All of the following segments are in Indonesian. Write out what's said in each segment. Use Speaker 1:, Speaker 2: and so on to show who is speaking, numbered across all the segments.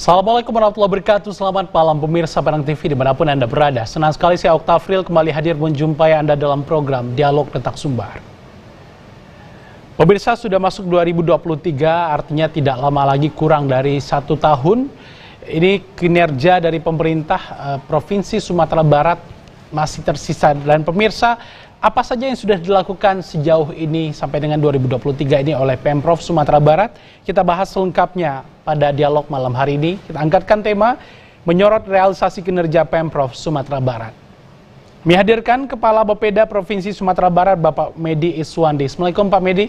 Speaker 1: Assalamualaikum warahmatullahi wabarakatuh. Selamat malam pemirsa Padang TV dimanapun Anda berada. Senang sekali saya Oktafril kembali hadir menjumpai Anda dalam program Dialog Detak Sumbar. Pemirsa, sudah masuk 2023, artinya tidak lama lagi, kurang dari 1 tahun. Ini kinerja dari pemerintah Provinsi Sumatera Barat masih tersisa. Dan pemirsa, apa saja yang sudah dilakukan sejauh ini sampai dengan 2023 ini oleh Pemprov Sumatera Barat? Kita bahas selengkapnya pada dialog malam hari ini. Kita angkatkan tema menyorot realisasi kinerja Pemprov Sumatera Barat. Menghadirkan Kepala Bapeda Provinsi Sumatera Barat, Bapak Medi Iswandi. Assalamualaikum Pak Medi.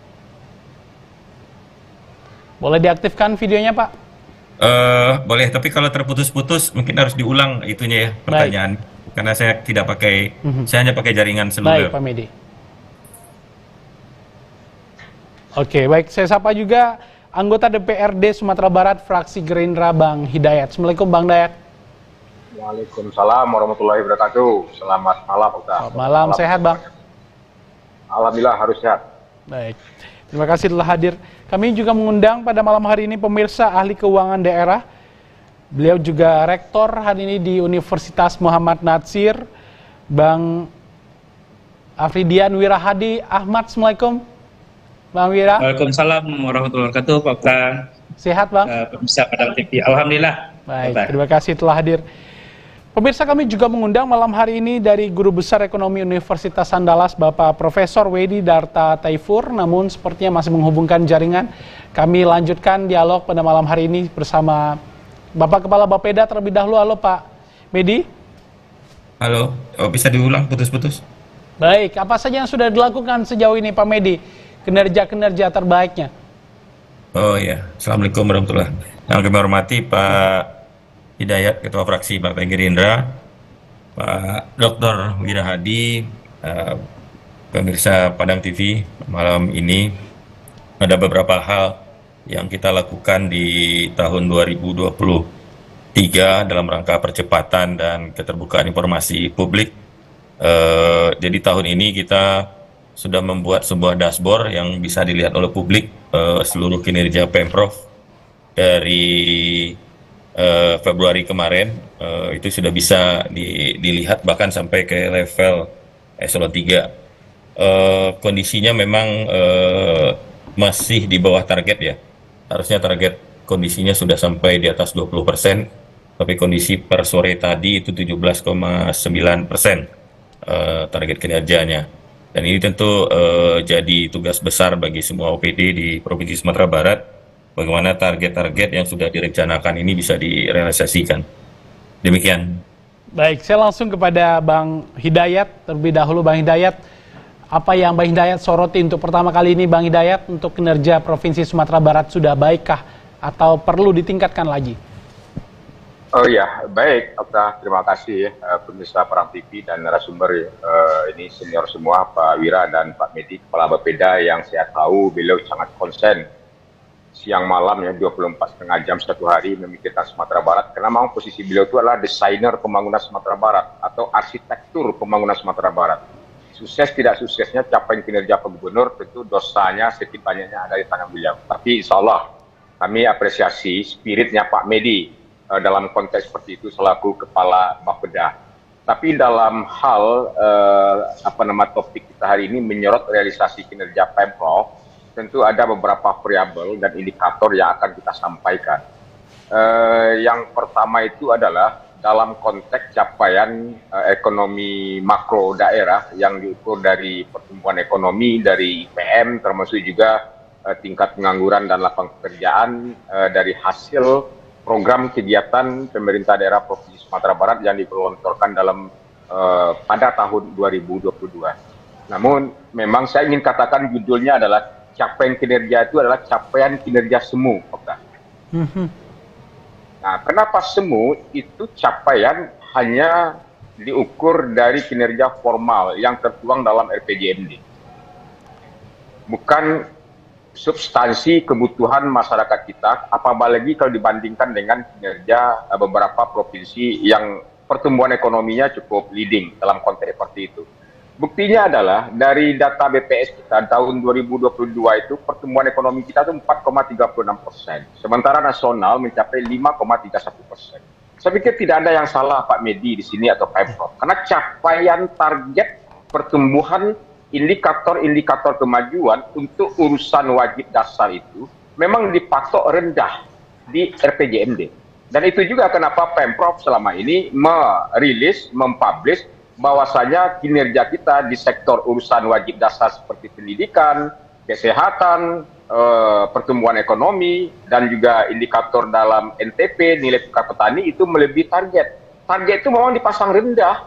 Speaker 1: Boleh diaktifkan videonya Pak?
Speaker 2: Boleh, tapi kalau terputus-putus mungkin harus diulang itunya ya, pertanyaan. Baik. Karena saya tidak pakai, saya hanya pakai jaringan seluler.
Speaker 1: Baik Pak Medi. Oke, baik, saya sapa juga anggota DPRD Sumatera Barat fraksi Gerindra Bang Hidayat. Assalamualaikum Bang Hidayat.
Speaker 3: Waalaikumsalam warahmatullahi wabarakatuh. Selamat malam Pak.
Speaker 1: Selamat malam, sehat Bang?
Speaker 3: Alhamdulillah harus sehat.
Speaker 1: Baik, terima kasih telah hadir. Kami juga mengundang pada malam hari ini pemirsa ahli keuangan daerah. Beliau juga rektor hari ini di Universitas Muhammad Natsir, Bang Afridian Wirahadi Ahmad. Assalamualaikum Bang Wira.
Speaker 4: Waalaikumsalam warahmatullahi wabarakatuh Pak Okta.
Speaker 1: Sehat Bang?
Speaker 4: Pemirsa Padang TV, alhamdulillah.
Speaker 1: Baik, terima kasih telah hadir. Pemirsa, kami juga mengundang malam hari ini dari Guru Besar Ekonomi Universitas Andalas, Bapak Profesor Wedi Darta Taifur, namun sepertinya masih menghubungkan jaringan. Kami lanjutkan dialog pada malam hari ini bersama Bapak Kepala Bapeda terlebih dahulu. Halo Pak Medi.
Speaker 2: Halo, bisa diulang putus-putus?
Speaker 1: Baik, apa saja yang sudah dilakukan sejauh ini Pak Medi? Kinerja-kinerja terbaiknya.
Speaker 2: Oh iya, Assalamualaikum warahmatullahi wabarakatuh. Yang kami hormati Pak Hidayat, Ketua Fraksi Partai Gerindra, Pak Dr. Wirahadi, pemirsa Padang TV, malam ini ada beberapa hal yang kita lakukan di tahun 2023 dalam rangka percepatan dan keterbukaan informasi publik. Jadi tahun ini kita sudah membuat sebuah dashboard yang bisa dilihat oleh publik, seluruh kinerja Pemprov dari Februari kemarin. Itu sudah bisa dilihat bahkan sampai ke level eselon 3. Kondisinya memang masih di bawah target ya. Harusnya target kondisinya sudah sampai di atas 20%, tapi kondisi per sore tadi itu 17,9% target kinerjanya. Dan ini tentu jadi tugas besar bagi semua OPD di Provinsi Sumatera Barat, bagaimana target-target yang sudah direncanakan ini bisa direalisasikan. Demikian.
Speaker 1: Baik, saya langsung kepada Bang Hidayat terlebih dahulu. Bang Hidayat, apa yang Bang Hidayat soroti untuk pertama kali ini Bang Hidayat untuk kinerja Provinsi Sumatera Barat? Sudah baikkah atau perlu ditingkatkan lagi?
Speaker 3: Oh iya, baik Okta, terima kasih pemirsa Padang TV dan narasumber ini senior semua, Pak Wira dan Pak Medi, Kepala Bapeda, yang saya tahu beliau sangat konsen siang malam ya, 24,5 jam satu hari memikirkan Sumatera Barat, karena memang posisi beliau itu adalah desainer pembangunan Sumatera Barat atau arsitektur pembangunan Sumatera Barat. Sukses tidak suksesnya capaian kinerja Pak Gubernur tentu dosanya sedikit banyaknya ada di tangan beliau. Tapi insya Allah kami apresiasi spiritnya Pak Medi dalam konteks seperti itu selaku Kepala Bapeda. Tapi dalam hal topik kita hari ini menyorot realisasi kinerja Pemprov, tentu ada beberapa variabel dan indikator yang akan kita sampaikan. Yang pertama itu adalah dalam konteks capaian ekonomi makro daerah yang diukur dari pertumbuhan ekonomi, dari IPM, termasuk juga tingkat pengangguran dan lapangan pekerjaan dari hasil program kegiatan pemerintah daerah Provinsi Sumatera Barat yang digelontorkan pada tahun 2022. Namun memang saya ingin katakan judulnya adalah capaian kinerja itu adalah capaian kinerja semu. Nah, kenapa semu? Itu capaian hanya diukur dari kinerja formal yang tertuang dalam RPJMD. Bukan substansi kebutuhan masyarakat kita, apalagi kalau dibandingkan dengan kinerja beberapa provinsi yang pertumbuhan ekonominya cukup leading dalam konteks seperti itu. Buktinya adalah dari data BPS kita tahun 2022 itu pertumbuhan ekonomi kita itu 4,36%. Sementara nasional mencapai 5,31%. Saya pikir tidak ada yang salah Pak Medi di sini atau Pemprov. Karena capaian target pertumbuhan indikator-indikator kemajuan untuk urusan wajib dasar itu memang dipatok rendah di RPJMD. Dan itu juga kenapa Pemprov selama ini merilis, mempublish bahwasanya kinerja kita di sektor urusan wajib dasar seperti pendidikan, kesehatan, pertumbuhan ekonomi, dan juga indikator dalam NTP, nilai tukar petani itu melebihi target. Target itu memang dipasang rendah.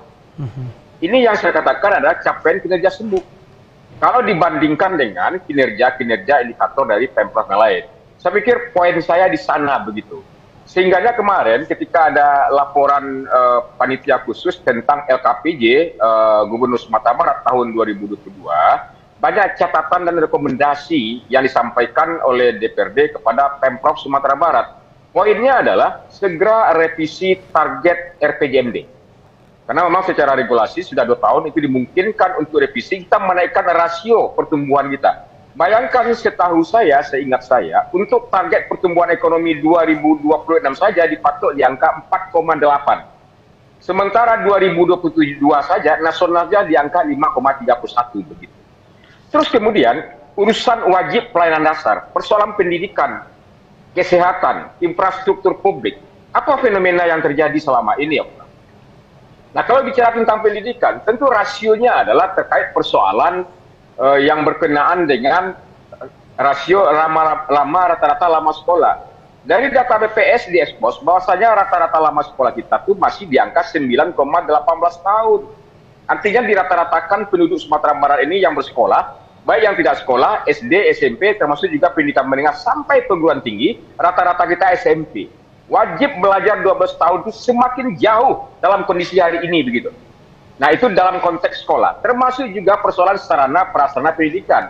Speaker 3: Ini yang saya katakan adalah capaian kinerja semu. Kalau dibandingkan dengan kinerja indikator dari Pemprov yang lain. Saya pikir poin saya di sana begitu. Sehingganya kemarin ketika ada laporan panitia khusus tentang LKPJ Gubernur Sumatera Barat tahun 2022, banyak catatan dan rekomendasi yang disampaikan oleh DPRD kepada Pemprov Sumatera Barat. Poinnya adalah segera revisi target RPJMD. Karena memang secara regulasi sudah 2 tahun itu dimungkinkan untuk revisi, kita menaikkan rasio pertumbuhan kita. Bayangkan setahu saya, seingat saya, untuk target pertumbuhan ekonomi 2026 saja dipatok di angka 4,8. Sementara 2027 saja nasionalnya di angka 5,31 begitu. Terus kemudian urusan wajib pelayanan dasar, persoalan pendidikan, kesehatan, infrastruktur publik. Apa fenomena yang terjadi selama ini, Pak? Nah, kalau bicara tentang pendidikan, tentu rasionya adalah terkait persoalan yang berkenaan dengan rasio rata-rata lama sekolah. Dari data BPS di Expos, bahwasanya rata-rata lama sekolah kita tuh masih di angka 9,18 tahun. Artinya dirata-ratakan penduduk Sumatera Barat ini yang bersekolah, baik yang tidak sekolah, SD, SMP, termasuk juga pendidikan menengah sampai perguruan tinggi, rata-rata kita SMP. Wajib belajar 12 tahun itu semakin jauh dalam kondisi hari ini begitu. Nah, itu dalam konteks sekolah, termasuk juga persoalan sarana prasarana pendidikan.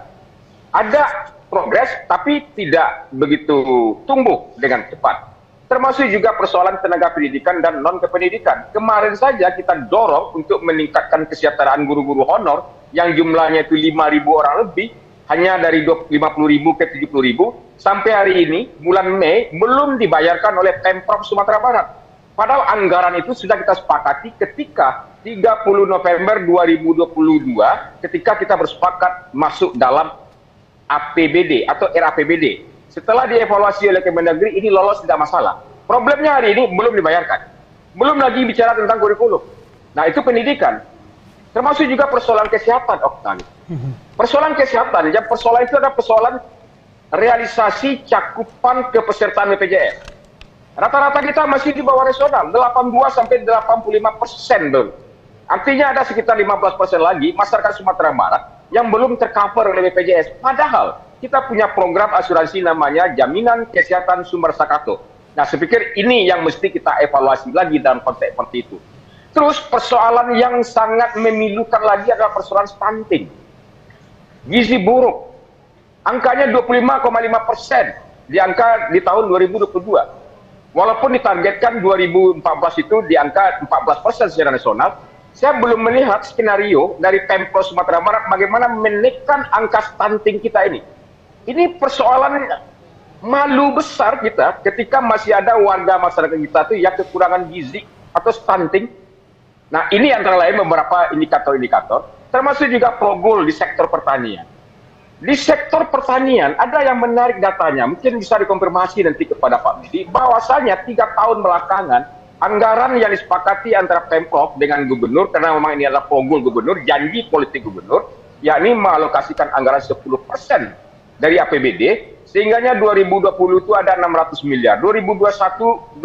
Speaker 3: Ada progres, tapi tidak begitu tumbuh dengan cepat. Termasuk juga persoalan tenaga pendidikan dan non-kependidikan. Kemarin saja kita dorong untuk meningkatkan kesejahteraan guru-guru honor, yang jumlahnya itu 5.000 orang lebih, hanya dari 50.000 ke 70.000, sampai hari ini, bulan Mei, belum dibayarkan oleh Pemprov Sumatera Barat. Padahal anggaran itu sudah kita sepakati ketika 30 November 2022 ketika kita bersepakat masuk dalam APBD atau RAPBD. Setelah dievaluasi oleh Kemendagri, ini lolos tidak masalah. Problemnya hari ini belum dibayarkan. Belum lagi bicara tentang kurikulum. Nah, itu pendidikan. Termasuk juga persoalan kesehatan, Oktan. Persoalan kesehatan, yang persoalan itu adalah persoalan realisasi cakupan kepesertaan BPJS. Rata-rata kita masih di bawah nasional, 82 sampai 85%. Artinya ada sekitar 15% lagi masyarakat Sumatera Barat yang belum tercover oleh BPJS. Padahal kita punya program asuransi namanya Jaminan Kesehatan Sumber Sakato. Nah, saya pikir ini yang mesti kita evaluasi lagi dalam konteks seperti itu. Terus persoalan yang sangat memilukan lagi adalah persoalan stunting. Gizi buruk. Angkanya 25,5% di tahun 2022. Walaupun ditargetkan 2014 itu di angka 14% secara nasional, saya belum melihat skenario dari Pemprov Sumatera Barat bagaimana menekan angka stunting kita ini. Ini persoalan malu besar kita ketika masih ada warga masyarakat kita itu yang kekurangan gizi atau stunting. Nah, ini antara lain beberapa indikator-indikator, termasuk juga progrul di sektor pertanian. Di sektor pertanian, ada yang menarik datanya, mungkin bisa dikonfirmasi nanti kepada Pak Medi, bahwasanya 3 tahun belakangan, anggaran yang disepakati antara Pemprov dengan Gubernur, karena memang ini adalah progrul Gubernur, janji politik Gubernur, yakni mengalokasikan anggaran 10% dari APBD, sehingganya 2020 itu ada 600 miliar, 2021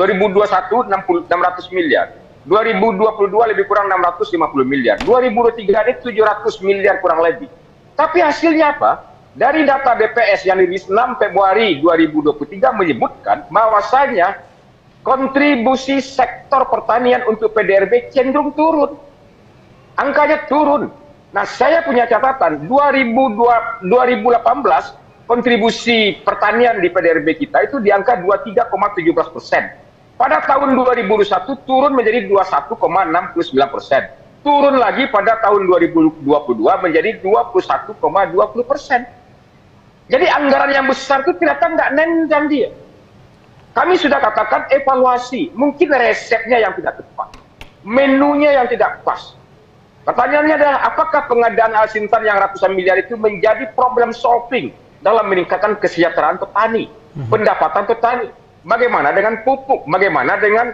Speaker 3: 600 miliar, 2022 lebih kurang 650 miliar, 2023 ini 700 miliar kurang lebih. Tapi hasilnya apa? Dari data BPS yang dirilis 6 Februari 2023 menyebutkan bahwasanya kontribusi sektor pertanian untuk PDRB cenderung turun. Angkanya turun. Nah, saya punya catatan 2018 kontribusi pertanian di PDRB kita itu di angka 23,17%. Pada tahun 2021 turun menjadi 21,69%. turun lagi pada tahun 2022 menjadi 21,20%. Jadi anggaran yang besar itu ternyata nggak nendang dia. Kami sudah katakan evaluasi, mungkin resepnya yang tidak tepat, menunya yang tidak pas. Pertanyaannya adalah apakah pengadaan Al-Sintan yang ratusan miliar itu menjadi problem solving dalam meningkatkan kesejahteraan petani, pendapatan petani. Bagaimana dengan pupuk, bagaimana dengan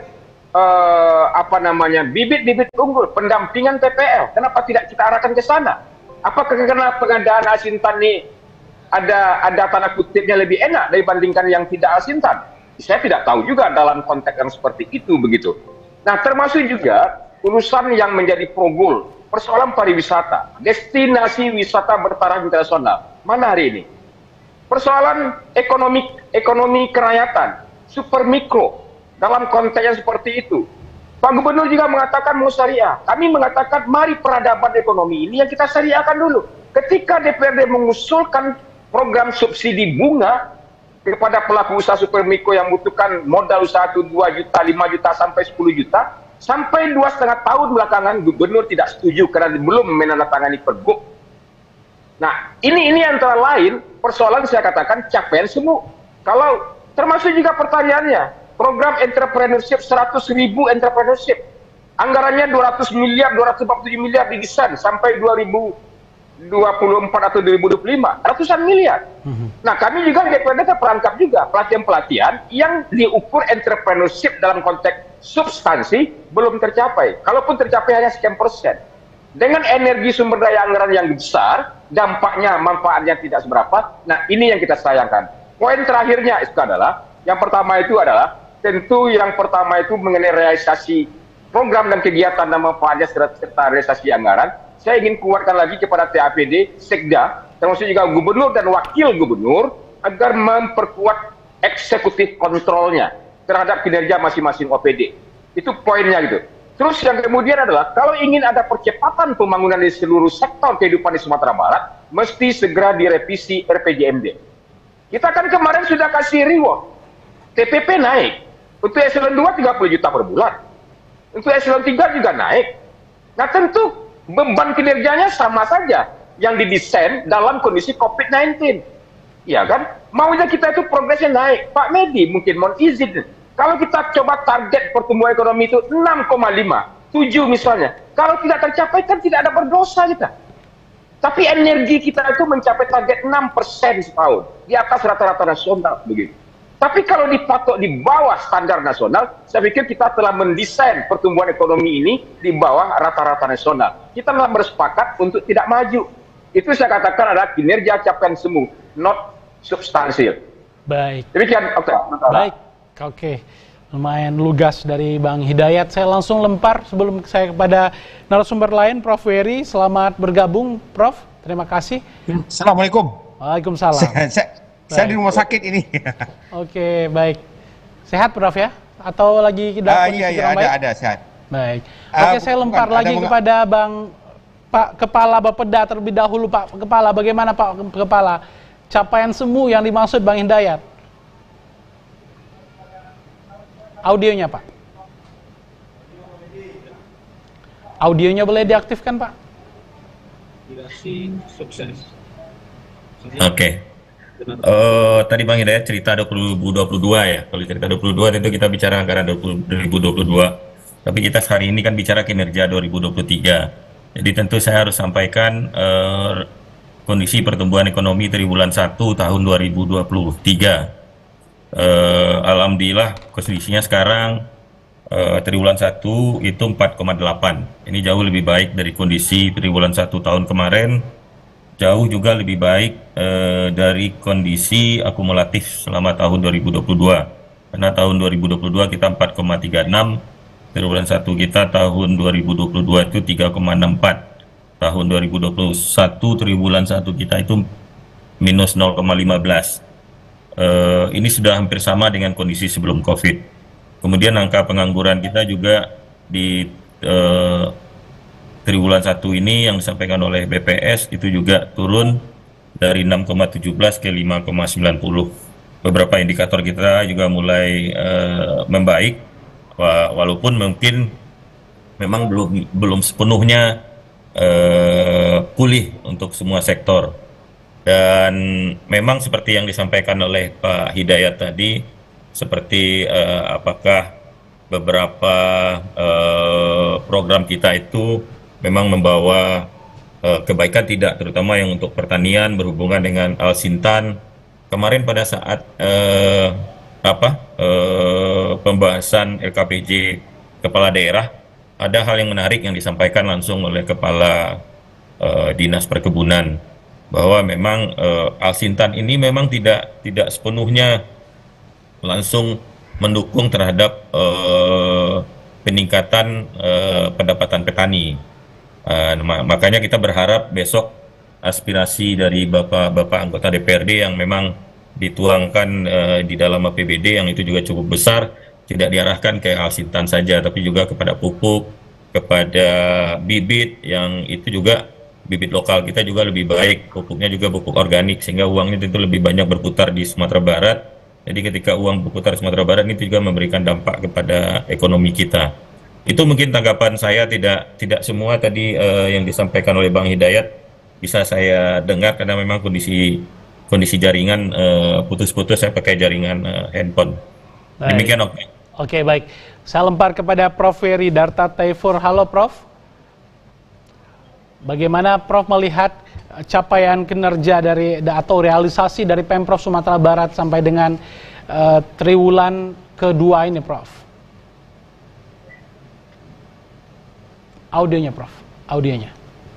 Speaker 3: bibit-bibit unggul, pendampingan TPL. Kenapa tidak kita arahkan ke sana? Apakah karena pengadaan Al-Sintan ini ada tanda kutipnya lebih enak dibandingkan yang tidak Al-Sintan? Saya tidak tahu juga dalam konteks yang seperti itu begitu. Nah, termasuk juga urusan yang menjadi progul, persoalan pariwisata, destinasi wisata bertaraf internasional. Mana hari ini? Persoalan ekonomi kerakyatan, super mikro, dalam konteks yang seperti itu. Pak Gubernur juga mengatakan mau syariah. Kami mengatakan mari peradaban ekonomi ini yang kita syariahkan dulu. Ketika DPRD mengusulkan program subsidi bunga kepada pelaku usaha super mikro yang membutuhkan modal usaha itu 2 juta, 5 juta, sampai 10 juta, sampai 2,5 tahun belakangan Gubernur tidak setuju karena belum menandatangani pergub. Nah, ini antara lain persoalan saya katakan capaian semu. Kalau termasuk juga pertanyaannya, program entrepreneurship 100.000 entrepreneurship, anggarannya 200 miliar, 247 miliar didesain sampai 2024 atau 2025, ratusan miliar. Nah, kami juga DPRD terperangkap juga pelatihan-pelatihan yang diukur entrepreneurship dalam konteks substansi belum tercapai. Kalaupun tercapai hanya sekian persen. Dengan energi sumber daya anggaran yang besar, dampaknya, manfaatnya tidak seberapa. Nah, ini yang kita sayangkan. Poin terakhirnya itu adalah, yang pertama itu adalah, tentu yang pertama itu mengenai realisasi program dan kegiatan dan manfaatnya serta realisasi anggaran. Saya ingin kuatkan lagi kepada TAPD, Sekda, termasuk juga Gubernur dan Wakil Gubernur, agar memperkuat eksekutif kontrolnya terhadap kinerja masing-masing OPD. Itu poinnya gitu. Terus yang kemudian adalah, kalau ingin ada percepatan pembangunan di seluruh sektor kehidupan di Sumatera Barat, mesti segera direvisi RPJMD. Kita kan kemarin sudah kasih reward. TPP naik. Untuk eselon 2 30 juta per bulan. Untuk eselon 3 juga naik. Nah, tentu beban kinerjanya sama saja yang didesain dalam kondisi COVID-19. Ya kan? Maunya kita itu progresnya naik. Pak Medi mungkin mohon izin. Kalau kita coba target pertumbuhan ekonomi itu 6,5, 7 misalnya. Kalau tidak tercapai kan tidak ada berdosa kita. Tapi energi kita itu mencapai target 6% setahun. Di atas rata-rata nasional begitu. Tapi kalau dipatok di bawah standar nasional, saya pikir kita telah mendesain pertumbuhan ekonomi ini di bawah rata-rata nasional. Kita telah bersepakat untuk tidak maju. Itu saya katakan adalah kinerja capaian semu, not substansial.
Speaker 1: Baik.
Speaker 3: Demikian,
Speaker 1: Baik. Oke, lumayan lugas dari Bang Hidayat. Saya langsung lempar sebelum saya kepada narasumber lain, Prof. Wery. Selamat bergabung, Prof. Terima kasih.
Speaker 5: Assalamualaikum.
Speaker 1: Waalaikumsalam.
Speaker 5: Saya di rumah sakit ini.
Speaker 1: Oke, baik. Sehat, Prof ya? Atau lagi dalam kondisi kurang baik?
Speaker 5: Ada, sehat.
Speaker 1: Baik. Oke, saya lempar lagi kepada Pak Kepala Bapeda terlebih dahulu, Pak Kepala. Bagaimana Pak Kepala? Capaian semu yang dimaksud Bang Hidayat? Audionya, Pak. Audionya boleh diaktifkan, Pak?
Speaker 4: Sukses.
Speaker 2: Oke. Tadi Bang Hidayat cerita 2022 ya. Kalau cerita 2022 tentu kita bicara anggaran 2022. Tapi kita hari ini kan bicara kinerja 2023. Jadi tentu saya harus sampaikan kondisi pertumbuhan ekonomi triwulan 1 tahun 2023. Alhamdulillah kondisinya sekarang triwulan 1 itu 4,8. Ini jauh lebih baik dari kondisi triwulan 1 tahun kemarin. Jauh juga lebih baik dari kondisi akumulatif selama tahun 2022. Karena tahun 2022 kita 4,36, triwulan 1 kita tahun 2022 itu 3,64. Tahun 2021 triwulan 1 kita itu minus 0,15. Ini sudah hampir sama dengan kondisi sebelum COVID. Kemudian angka pengangguran kita juga di triwulan 1 ini yang disampaikan oleh BPS itu juga turun dari 6,17 ke 5,90. Beberapa indikator kita juga mulai membaik, walaupun mungkin memang belum sepenuhnya pulih untuk semua sektor. Dan memang seperti yang disampaikan oleh Pak Hidayat tadi, seperti apakah beberapa program kita itu memang membawa kebaikan tidak, terutama yang untuk pertanian berhubungan dengan Al-Sintan. Kemarin pada saat pembahasan LKPJ kepala daerah, ada hal yang menarik yang disampaikan langsung oleh kepala Dinas Perkebunan, bahwa memang Al-Sintan ini memang tidak sepenuhnya langsung mendukung terhadap peningkatan pendapatan petani. Makanya kita berharap besok aspirasi dari Bapak anggota DPRD yang memang dituangkan di dalam APBD yang itu juga cukup besar, tidak diarahkan ke Al-Sintan saja, tapi juga kepada pupuk, kepada bibit, yang itu juga bibit lokal kita juga lebih baik, pupuknya juga pupuk organik, sehingga uangnya tentu lebih banyak berputar di Sumatera Barat. Jadi ketika uang berputar di Sumatera Barat, ini juga memberikan dampak kepada ekonomi kita. Itu mungkin tanggapan saya, tidak semua tadi yang disampaikan oleh Bang Hidayat bisa saya dengar karena memang kondisi jaringan putus-putus, saya pakai jaringan handphone.
Speaker 1: Baik.
Speaker 2: Demikian, oke.
Speaker 1: Oke, baik. Saya lempar kepada Prof. Ferry Darta Taifur. Halo Prof. Bagaimana Prof melihat capaian kinerja atau realisasi dari Pemprov Sumatera Barat sampai dengan triwulan kedua ini, Prof? Audionya, Prof. Audionya.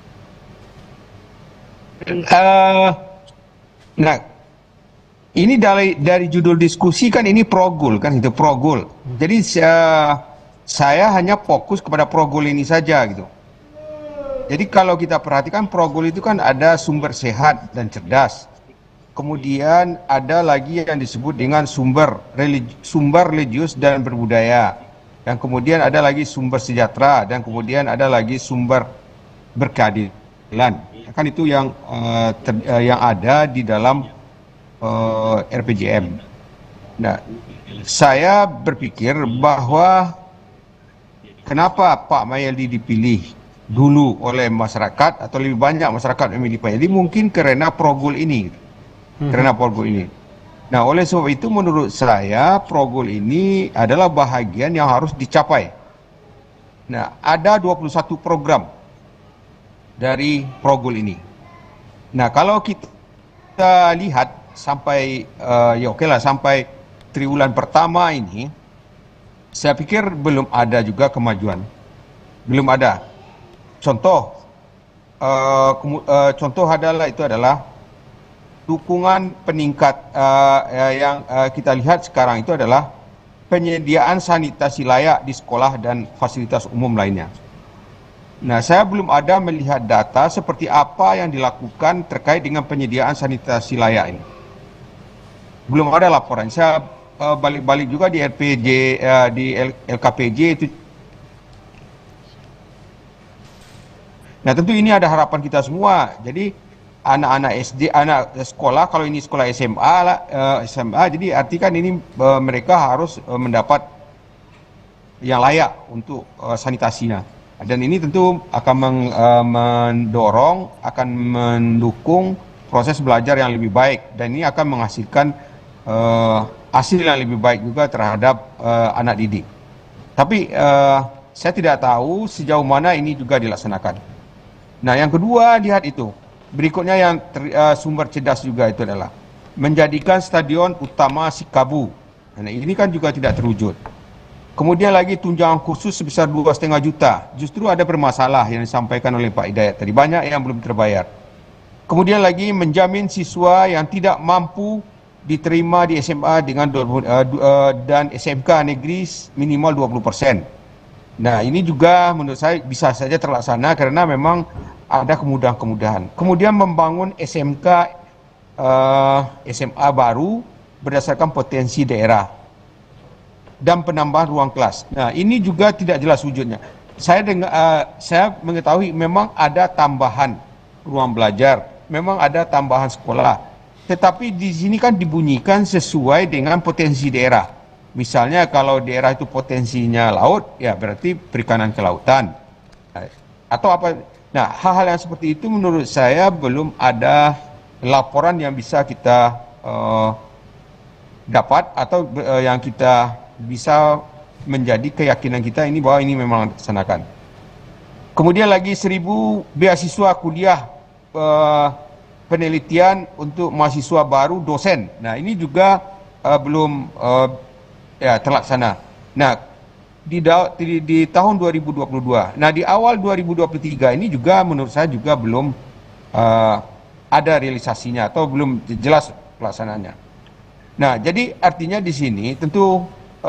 Speaker 5: Nah, ini dari judul diskusi kan ini Progul kan, itu Progul. Jadi saya hanya fokus kepada Progul ini saja gitu. Jadi kalau kita perhatikan Progul itu kan ada sumber sehat dan cerdas. Kemudian ada lagi yang disebut dengan sumber religius dan berbudaya. Dan kemudian ada lagi sumber sejahtera, dan kemudian ada lagi sumber berkeadilan. Kan itu yang ada di dalam RPJM. Nah, saya berpikir bahwa kenapa Pak Mayaldi dipilih dulu oleh masyarakat, atau lebih banyak masyarakat memilih Pak Mayaldi, mungkin karena Progul ini. Karena Progul ini. Nah, oleh sebab itu menurut saya Progul ini adalah bahagian yang harus dicapai. Nah, ada 21 program dari Progul ini. Nah, kalau kita lihat sampai sampai triwulan pertama ini, saya pikir belum ada juga kemajuan. Belum ada. Contoh adalah dukungan peningkat yang kita lihat sekarang itu adalah penyediaan sanitasi layak di sekolah dan fasilitas umum lainnya. Nah, saya belum ada melihat data seperti apa yang dilakukan terkait dengan penyediaan sanitasi layak ini. Belum ada laporan. Saya balik-balik juga di RPJ, di LKPJ itu. Nah, tentu ini ada harapan kita semua. Jadi anak-anak SD, anak sekolah, kalau ini sekolah SMA, jadi artikan ini mereka harus mendapat yang layak untuk sanitasinya. Dan ini tentu akan mendorong, akan mendukung proses belajar yang lebih baik, dan ini akan menghasilkan hasil yang lebih baik juga terhadap anak didik. Tapi saya tidak tahu sejauh mana ini juga dilaksanakan. Nah, yang kedua, lihat itu. Berikutnya yang sumber cerdas juga itu adalah menjadikan stadion utama Sikabu. Nah, ini kan juga tidak terwujud. Kemudian lagi tunjangan khusus sebesar 2,5 juta. Justru ada bermasalah yang disampaikan oleh Pak Hidayat tadi. Banyak yang belum terbayar. Kemudian lagi menjamin siswa yang tidak mampu diterima di SMA dengan dan SMK negeri minimal 20%. Nah, ini juga menurut saya bisa saja terlaksana karena memang ada kemudahan-kemudahan. Kemudian membangun SMA baru berdasarkan potensi daerah dan penambahan ruang kelas. Nah, ini juga tidak jelas wujudnya. Saya mengetahui memang ada tambahan ruang belajar, memang ada tambahan sekolah. Tetapi di sini kan dibunyikan sesuai dengan potensi daerah. Misalnya kalau daerah itu potensinya laut, ya berarti perikanan kelautan. atau apa. Nah, hal-hal yang seperti itu menurut saya belum ada laporan yang bisa kita dapat atau yang kita bisa menjadi keyakinan kita ini bahwa ini memang dilaksanakan. Kemudian lagi 1.000 beasiswa kuliah penelitian untuk mahasiswa baru dosen. Nah, ini juga belum terlaksana. Nah, di tahun 2022. Nah, di awal 2023 ini juga menurut saya juga belum ada realisasinya atau belum jelas pelaksanaannya. Nah, jadi artinya di sini tentu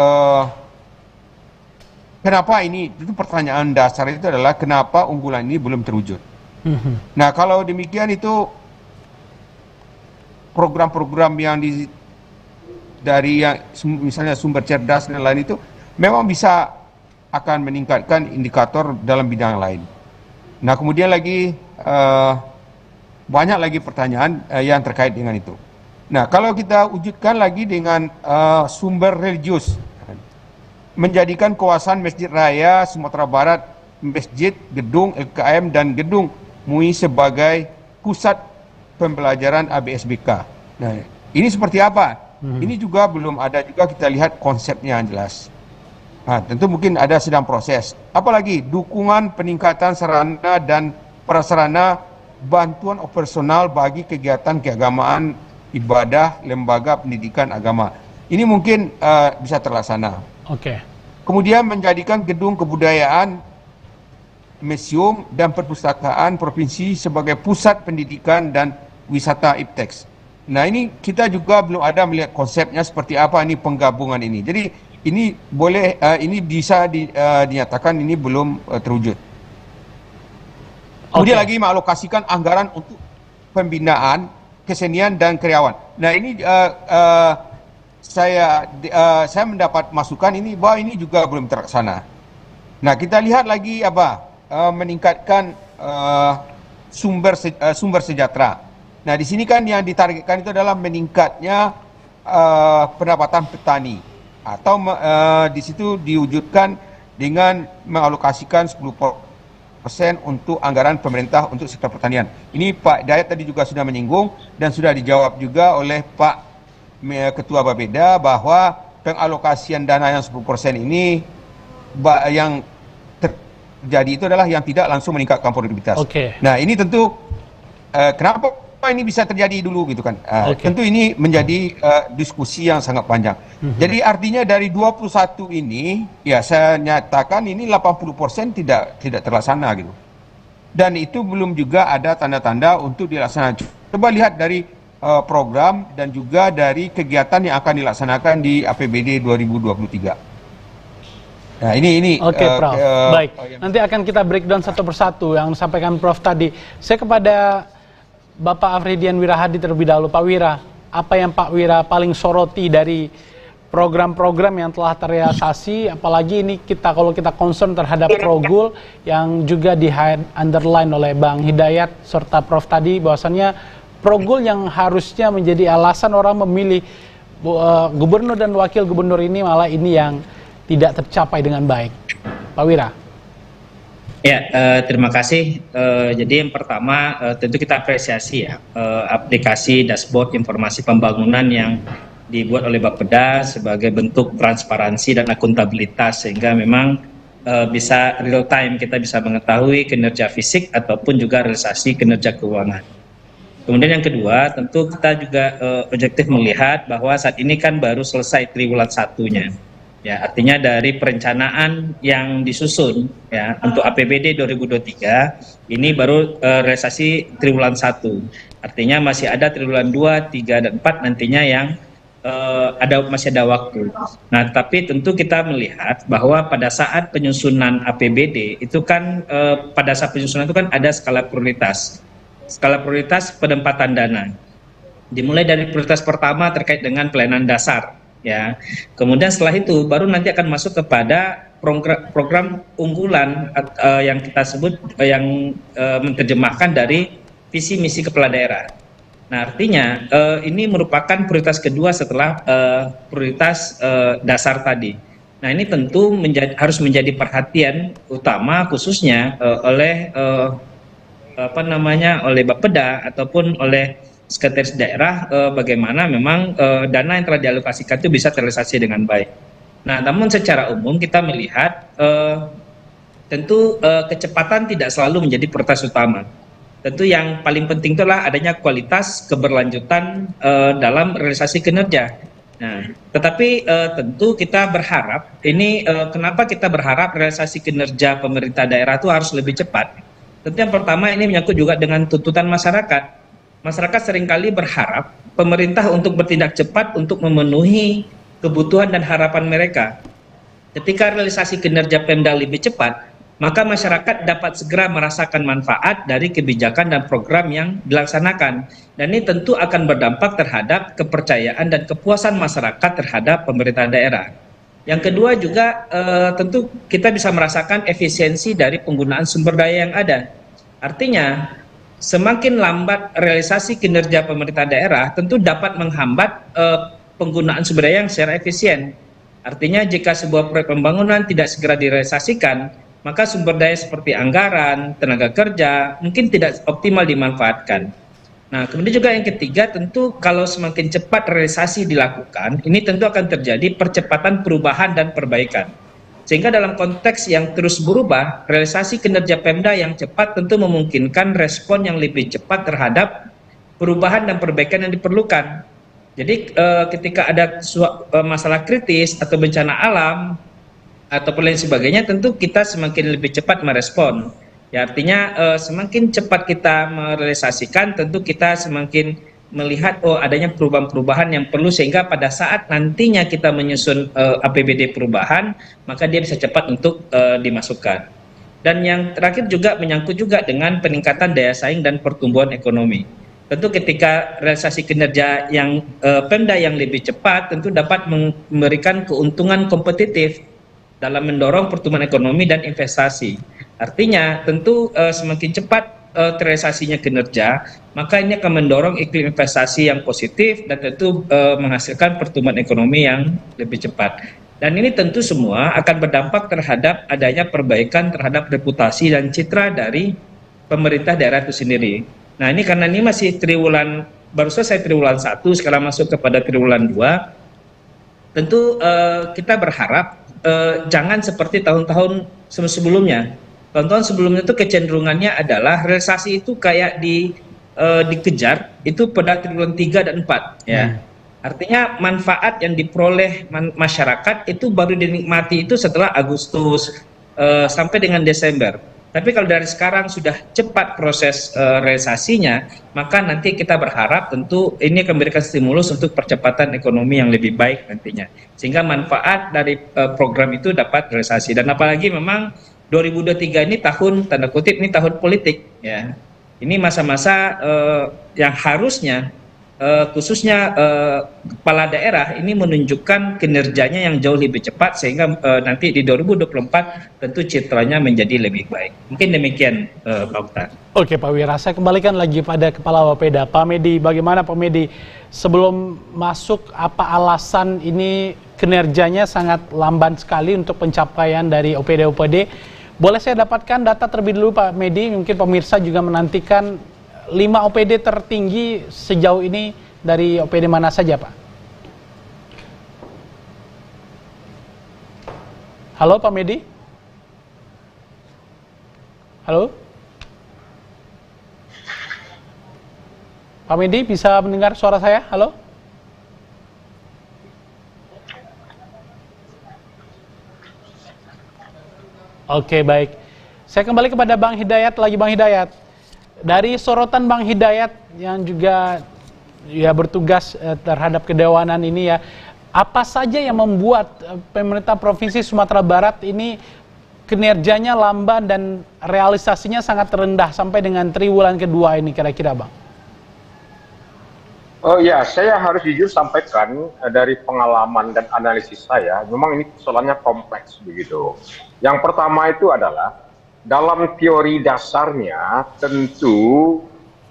Speaker 5: kenapa ini, itu pertanyaan dasar itu adalah kenapa unggulan ini belum terwujud. Nah, kalau demikian itu program-program yang dari yang misalnya sumber cerdas dan lain itu memang bisa akan meningkatkan indikator dalam bidang lain. Nah, kemudian lagi banyak lagi pertanyaan yang terkait dengan itu. Nah, kalau kita wujudkan lagi dengan sumber religius, menjadikan kawasan Masjid Raya Sumatera Barat, masjid, gedung LKM dan gedung MUI sebagai pusat pembelajaran ABSBK. Nah, ini seperti apa? Ini juga belum ada juga kita lihat konsepnya yang jelas. Nah, tentu mungkin ada sedang proses. Apalagi dukungan peningkatan sarana dan prasarana bantuan operasional bagi kegiatan keagamaan, ibadah, lembaga pendidikan agama. Ini mungkin bisa terlaksana.
Speaker 1: Oke.
Speaker 5: Kemudian menjadikan gedung kebudayaan, museum dan perpustakaan provinsi sebagai pusat pendidikan dan wisata ipteks. Nah, ini kita juga belum ada melihat konsepnya seperti apa ini penggabungan ini. Jadi ini boleh ini bisa dinyatakan ini belum terwujud. Kemudian lagi mengalokasikan anggaran untuk pembinaan kesenian dan karyawan. Nah, ini saya mendapat masukan ini bahwa ini juga belum terlaksana. Nah, kita lihat lagi meningkatkan sumber sejahtera. Nah, di sini kan yang ditargetkan itu adalah meningkatnya pendapatan petani atau di situ diwujudkan dengan mengalokasikan 10% untuk anggaran pemerintah untuk sektor pertanian. Ini Pak Dayat tadi juga sudah menyinggung dan sudah dijawab juga oleh Pak Ketua Bapeda bahwa pengalokasian dana yang 10% ini yang terjadi itu adalah yang tidak langsung meningkatkan produktivitas. Nah, ini tentu kenapa ini bisa terjadi dulu gitu kan. Tentu ini menjadi diskusi yang sangat panjang. Jadi artinya dari 21 ini ya saya nyatakan ini 80% tidak terlaksana gitu. Dan itu belum juga ada tanda-tanda untuk dilaksanakan. Coba lihat dari program dan juga dari kegiatan yang akan dilaksanakan di APBD 2023. Nah, ini
Speaker 1: Oke, Prof. Baik. Nanti akan kita breakdown satu persatu yang disampaikan Prof tadi. Saya kepada Bapak Afridian Wirahadi terlebih dahulu. Pak Wira, apa yang Pak Wira paling soroti dari program-program yang telah terrealisasi, apalagi ini kalau kita concern terhadap Progul yang juga di underline oleh Bang Hidayat serta Prof tadi, bahwasannya Progul yang harusnya menjadi alasan orang memilih gubernur dan wakil gubernur ini malah ini yang tidak tercapai dengan baik. Pak Wira.
Speaker 4: Ya, terima kasih. Jadi yang pertama tentu kita apresiasi ya aplikasi dashboard informasi pembangunan yang dibuat oleh Bapeda sebagai bentuk transparansi dan akuntabilitas sehingga memang bisa real time kita bisa mengetahui kinerja fisik ataupun juga realisasi kinerja keuangan. Kemudian yang kedua tentu kita juga objektif melihat bahwa saat ini kan baru selesai triwulan satunya. Ya, artinya dari perencanaan yang disusun ya untuk APBD 2023 ini baru realisasi triwulan 1. Artinya masih ada triwulan 2, 3 dan 4 nantinya yang masih ada waktu. Nah, tapi tentu kita melihat bahwa pada saat penyusunan APBD itu kan pada saat penyusunan itu kan ada skala prioritas. Skala prioritas penempatan dana. Dimulai dari prioritas pertama terkait dengan pelayanan dasar. Ya, kemudian setelah itu baru nanti akan masuk kepada program unggulan yang kita sebut yang menerjemahkan dari visi misi kepala daerah. Nah, artinya ini merupakan prioritas kedua setelah prioritas dasar tadi. Nah, ini tentu harus menjadi perhatian utama khususnya oleh oleh Bapeda ataupun oleh sekretaris daerah, bagaimana memang dana yang telah dialokasikan itu bisa terrealisasi dengan baik. Nah, namun secara umum kita melihat tentu kecepatan tidak selalu menjadi prioritas utama. Tentu yang paling penting itulah adanya kualitas keberlanjutan dalam realisasi kinerja. Nah, tetapi tentu kita berharap ini kenapa kita berharap realisasi kinerja pemerintah daerah itu harus lebih cepat. Tentu yang pertama ini menyangkut juga dengan tuntutan masyarakat. Masyarakat seringkali berharap pemerintah untuk bertindak cepat untuk memenuhi kebutuhan dan harapan mereka. Ketika realisasi kinerja Pemda lebih cepat, maka masyarakat dapat segera merasakan manfaat dari kebijakan dan program yang dilaksanakan. Dan ini tentu akan berdampak terhadap kepercayaan dan kepuasan masyarakat terhadap pemerintah daerah. Yang kedua juga tentu kita bisa merasakan efisiensi dari penggunaan sumber daya yang ada. Artinya, semakin lambat realisasi kinerja pemerintah daerah tentu dapat menghambat penggunaan sumber daya yang secara efisien. Artinya jika sebuah proyek pembangunan tidak segera direalisasikan, maka sumber daya seperti anggaran, tenaga kerja mungkin tidak optimal dimanfaatkan. Nah, kemudian juga yang ketiga, tentu kalau semakin cepat realisasi dilakukan, ini tentu akan terjadi percepatan perubahan dan perbaikan. Sehingga dalam konteks yang terus berubah, realisasi kinerja Pemda yang cepat tentu memungkinkan respon yang lebih cepat terhadap perubahan dan perbaikan yang diperlukan. Jadi ketika ada masalah kritis atau bencana alam, ataupun lain sebagainya, tentu kita semakin lebih cepat merespon. Ya, artinya semakin cepat kita merealisasikan, tentu kita semakin melihat adanya perubahan-perubahan yang perlu, sehingga pada saat nantinya kita menyusun APBD perubahan, maka dia bisa cepat untuk dimasukkan. Dan yang terakhir juga menyangkut juga dengan peningkatan daya saing dan pertumbuhan ekonomi. Tentu ketika realisasi kinerja yang Pemda yang lebih cepat tentu dapat memberikan keuntungan kompetitif dalam mendorong pertumbuhan ekonomi dan investasi. Artinya tentu semakin cepat terrealisasinya kinerja, maka ini akan mendorong iklim investasi yang positif dan tentu menghasilkan pertumbuhan ekonomi yang lebih cepat. Dan ini tentu semua akan berdampak terhadap adanya perbaikan terhadap reputasi dan citra dari pemerintah daerah itu sendiri. Nah, ini karena ini masih triwulan, baru selesai triwulan 1, sekarang masuk kepada triwulan 2, tentu kita berharap jangan seperti tahun-tahun sebelumnya. Tahun-tahun sebelumnya itu kecenderungannya adalah realisasi itu kayak dikejar itu pada triwulan 3 dan 4 ya. Artinya manfaat yang diperoleh masyarakat itu baru dinikmati itu setelah Agustus sampai dengan Desember. Tapi kalau dari sekarang sudah cepat proses realisasinya, maka nanti kita berharap tentu ini akan memberikan stimulus untuk percepatan ekonomi yang lebih baik nantinya. Sehingga manfaat dari program itu dapat realisasi. Dan apalagi memang 2023 ini tahun, tanda kutip, ini tahun politik. Ya. Ini masa-masa yang harusnya khususnya kepala daerah ini menunjukkan kinerjanya yang jauh lebih cepat, sehingga nanti di 2024 tentu citranya menjadi lebih baik. Mungkin demikian Pak Okta.
Speaker 1: Oke Pak Wira, saya kembalikan lagi pada Kepala Bapeda. Pak Medi, bagaimana Pak Medi? Sebelum masuk, apa alasan ini kinerjanya sangat lamban sekali untuk pencapaian dari OPD-OPD? Boleh saya dapatkan data terlebih dulu Pak Medi? Mungkin pemirsa juga menantikan 5 OPD tertinggi sejauh ini dari OPD mana saja, Pak? Halo, Pak Medi? Halo? Pak Medi, bisa mendengar suara saya? Halo? Oke, baik. Saya kembali kepada Bang Hidayat lagi, Bang Hidayat. Dari sorotan Bang Hidayat yang juga ya bertugas terhadap kedewanan ini ya, apa saja yang membuat pemerintah Provinsi Sumatera Barat ini kinerjanya lamban dan realisasinya sangat rendah sampai dengan triwulan kedua ini kira-kira Bang?
Speaker 3: Oh ya, saya harus jujur sampaikan dari pengalaman dan analisis saya, memang ini persoalannya kompleks begitu. Yang pertama itu adalah dalam teori dasarnya tentu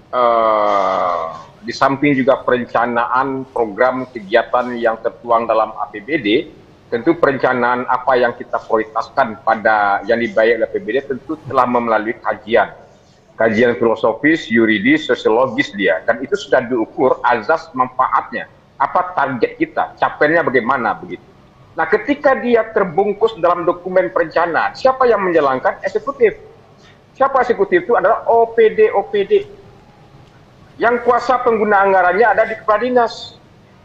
Speaker 3: di samping juga perencanaan program kegiatan yang tertuang dalam APBD, tentu perencanaan apa yang kita prioritaskan pada yang dibayar oleh APBD tentu telah melalui kajian filosofis, yuridis, sosiologis dia, dan itu sudah diukur azas manfaatnya, apa target kita, capaiannya bagaimana begitu. Nah, ketika dia terbungkus dalam dokumen perencanaan, siapa yang menjalankan? Eksekutif. Siapa eksekutif? Itu adalah OPD. Yang kuasa pengguna anggarannya ada di kepala dinas.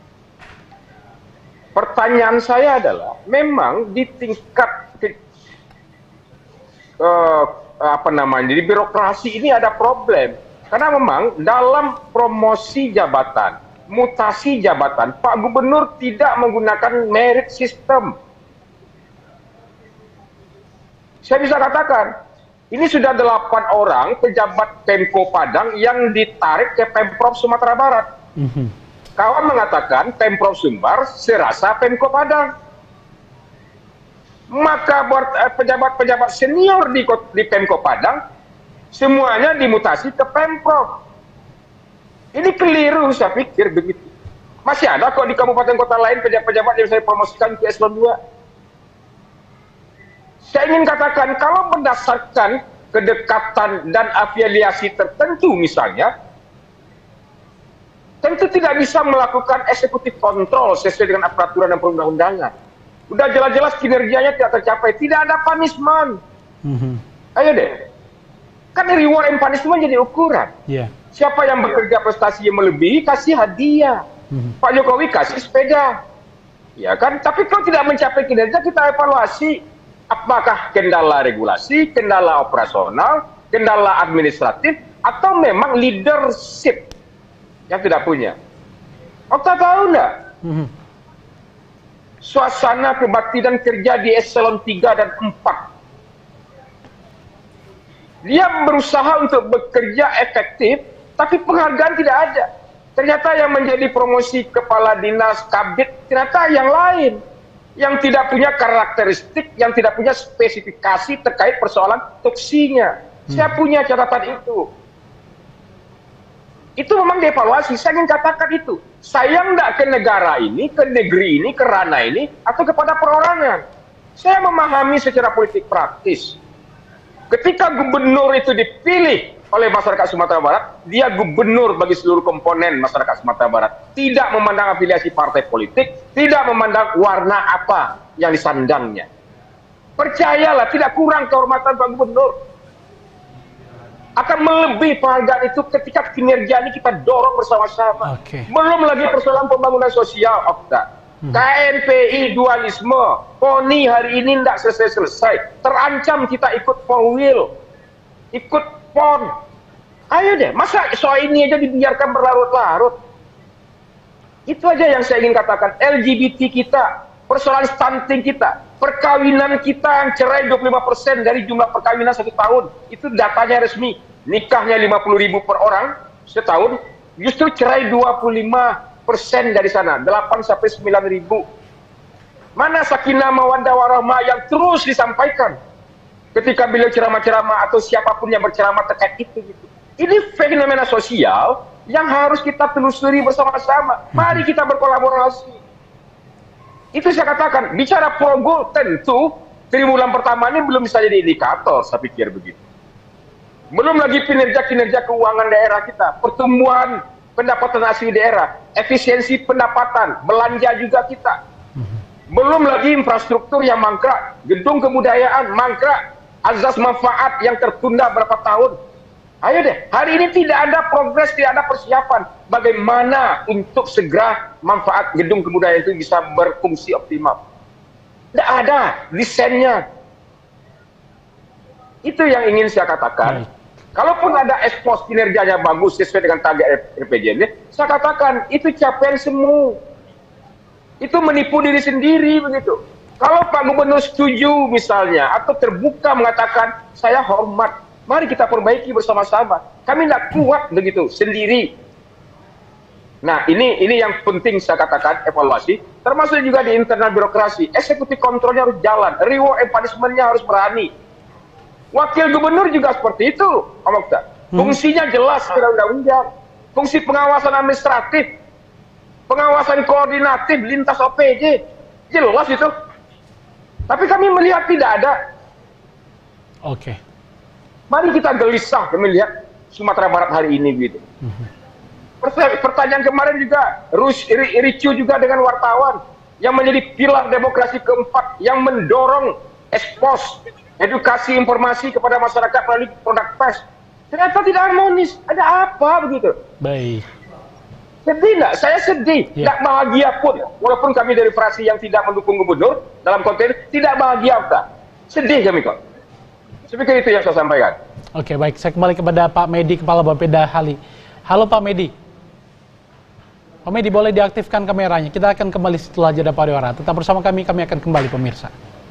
Speaker 3: Pertanyaan saya adalah, memang di tingkat di birokrasi ini ada problem. Karena memang dalam promosi jabatan, mutasi jabatan, Pak Gubernur tidak menggunakan merit system. Saya bisa katakan, ini sudah 8 orang pejabat Pemko Padang yang ditarik ke Pemprov Sumatera Barat. Kawan mengatakan Pemprov Sumbar serasa Pemko Padang. Maka pejabat-pejabat senior di Pemko Padang semuanya dimutasi ke Pemprov. Ini keliru, saya pikir begitu. Masih ada kok di kabupaten kota lain pejabat-pejabat yang saya promosikan ke eselon 2. Saya ingin katakan, kalau berdasarkan kedekatan dan afiliasi tertentu misalnya, tentu tidak bisa melakukan eksekutif kontrol sesuai dengan peraturan dan perundang-undangan. Udah jelas-jelas kinerjanya tidak tercapai, tidak ada punishment. Ayo deh. Kan reward and punishment jadi ukuran. Siapa yang bekerja prestasi yang melebihi, kasih hadiah. Pak Jokowi kasih sepeda. Ya kan? Tapi kalau tidak mencapai kinerja, kita evaluasi. Apakah kendala regulasi, kendala operasional, kendala administratif, atau memang leadership yang tidak punya. Okta tahu nggak? Suasana kebaktian kerja di eselon 3 dan 4. Dia berusaha untuk bekerja efektif, tapi penghargaan tidak ada. Ternyata yang menjadi promosi kepala dinas kabit, ternyata yang lain. Yang tidak punya karakteristik, yang tidak punya spesifikasi terkait persoalan toksinya. Saya punya catatan itu. Itu memang dievaluasi, saya ingin katakan itu. Sayang nggak ke negara ini, ke negeri ini, ke ranah ini, atau kepada perorangan. Saya memahami secara politik praktis. Ketika gubernur itu dipilih oleh masyarakat Sumatera Barat, dia gubernur bagi seluruh komponen masyarakat Sumatera Barat. Tidak memandang afiliasi partai politik, tidak memandang warna apa yang disandangnya. Percayalah, tidak kurang kehormatan Pak Gubernur. Akan melebihi penghargaan itu ketika kinerja ini kita dorong bersama-sama. Belum lagi persoalan pembangunan sosial, Okta. KNPI dualisme, PONI hari ini tidak selesai-selesai. Terancam kita ikut POWIL, ikut PON. Ayo deh, masa soal ini aja dibiarkan berlarut-larut? Itu aja yang saya ingin katakan. LGBT kita, persoalan stunting kita, perkawinan kita yang cerai 25% dari jumlah perkawinan 1 tahun. Itu datanya resmi. Nikahnya 50.000 per orang setahun, justru cerai 25% dari sana, 8 sampai 9.000. Mana sakinah mawaddah warahmah yang terus disampaikan ketika beliau ceramah-ceramah atau siapapun yang berceramah terkait itu gitu. Ini fenomena sosial yang harus kita telusuri bersama-sama. Mari kita berkolaborasi. Itu saya katakan, bicara progol tentu triwulan pertama ini belum bisa jadi indikator, saya pikir begitu. Belum lagi kinerja-kinerja keuangan daerah kita, pertumbuhan pendapatan asli daerah, efisiensi pendapatan, belanja juga kita. Belum lagi infrastruktur yang mangkrak, gedung kebudayaan mangkrak, azas manfaat yang tertunda berapa tahun. Ayo deh, hari ini tidak ada progres, tidak ada persiapan. Bagaimana untuk segera manfaat gedung kebudayaan itu bisa berfungsi optimal. Tidak ada desainnya. Itu yang ingin saya katakan. Kalaupun ada ekspos kinerjanya bagus sesuai dengan target RPJMD, saya katakan itu capaian semu. Itu menipu diri sendiri begitu. Kalau Pak Gubernur setuju misalnya atau terbuka mengatakan saya hormat, mari kita perbaiki bersama-sama. Kami tidak kuat begitu sendiri. Nah, ini yang penting saya katakan evaluasi, termasuk juga di internal birokrasi. Eksekutif kontrolnya harus jalan, reward and punishment-nya harus berani. Wakil gubernur juga seperti itu, Om Okta. Fungsinya jelas dalam undang-undang. Fungsi pengawasan administratif, pengawasan koordinatif lintas OPJ, jelas itu. Tapi kami melihat tidak ada.
Speaker 1: Oke.
Speaker 3: Mari kita gelisah melihat Sumatera Barat hari ini gitu. Pertanyaan kemarin juga ricu juga dengan wartawan yang menjadi pilar demokrasi keempat yang mendorong ekspos edukasi informasi kepada masyarakat melalui produk pers. Ternyata tidak harmonis. Ada apa begitu?
Speaker 1: Baik.
Speaker 3: Sedih nggak? Saya sedih. Nggak bahagia pun. Walaupun kami dari fraksi yang tidak mendukung gubernur dalam konteks tidak bahagia Okta. Sedih kami kok. Seperti itu yang saya sampaikan.
Speaker 1: Oke, baik. Saya kembali kepada Pak Medi, Kepala Bapeda Hali. Halo Pak Medi. Pak Medi, boleh diaktifkan kameranya. Kita akan kembali setelah jeda pariwara. Tetap bersama kami akan kembali pemirsa.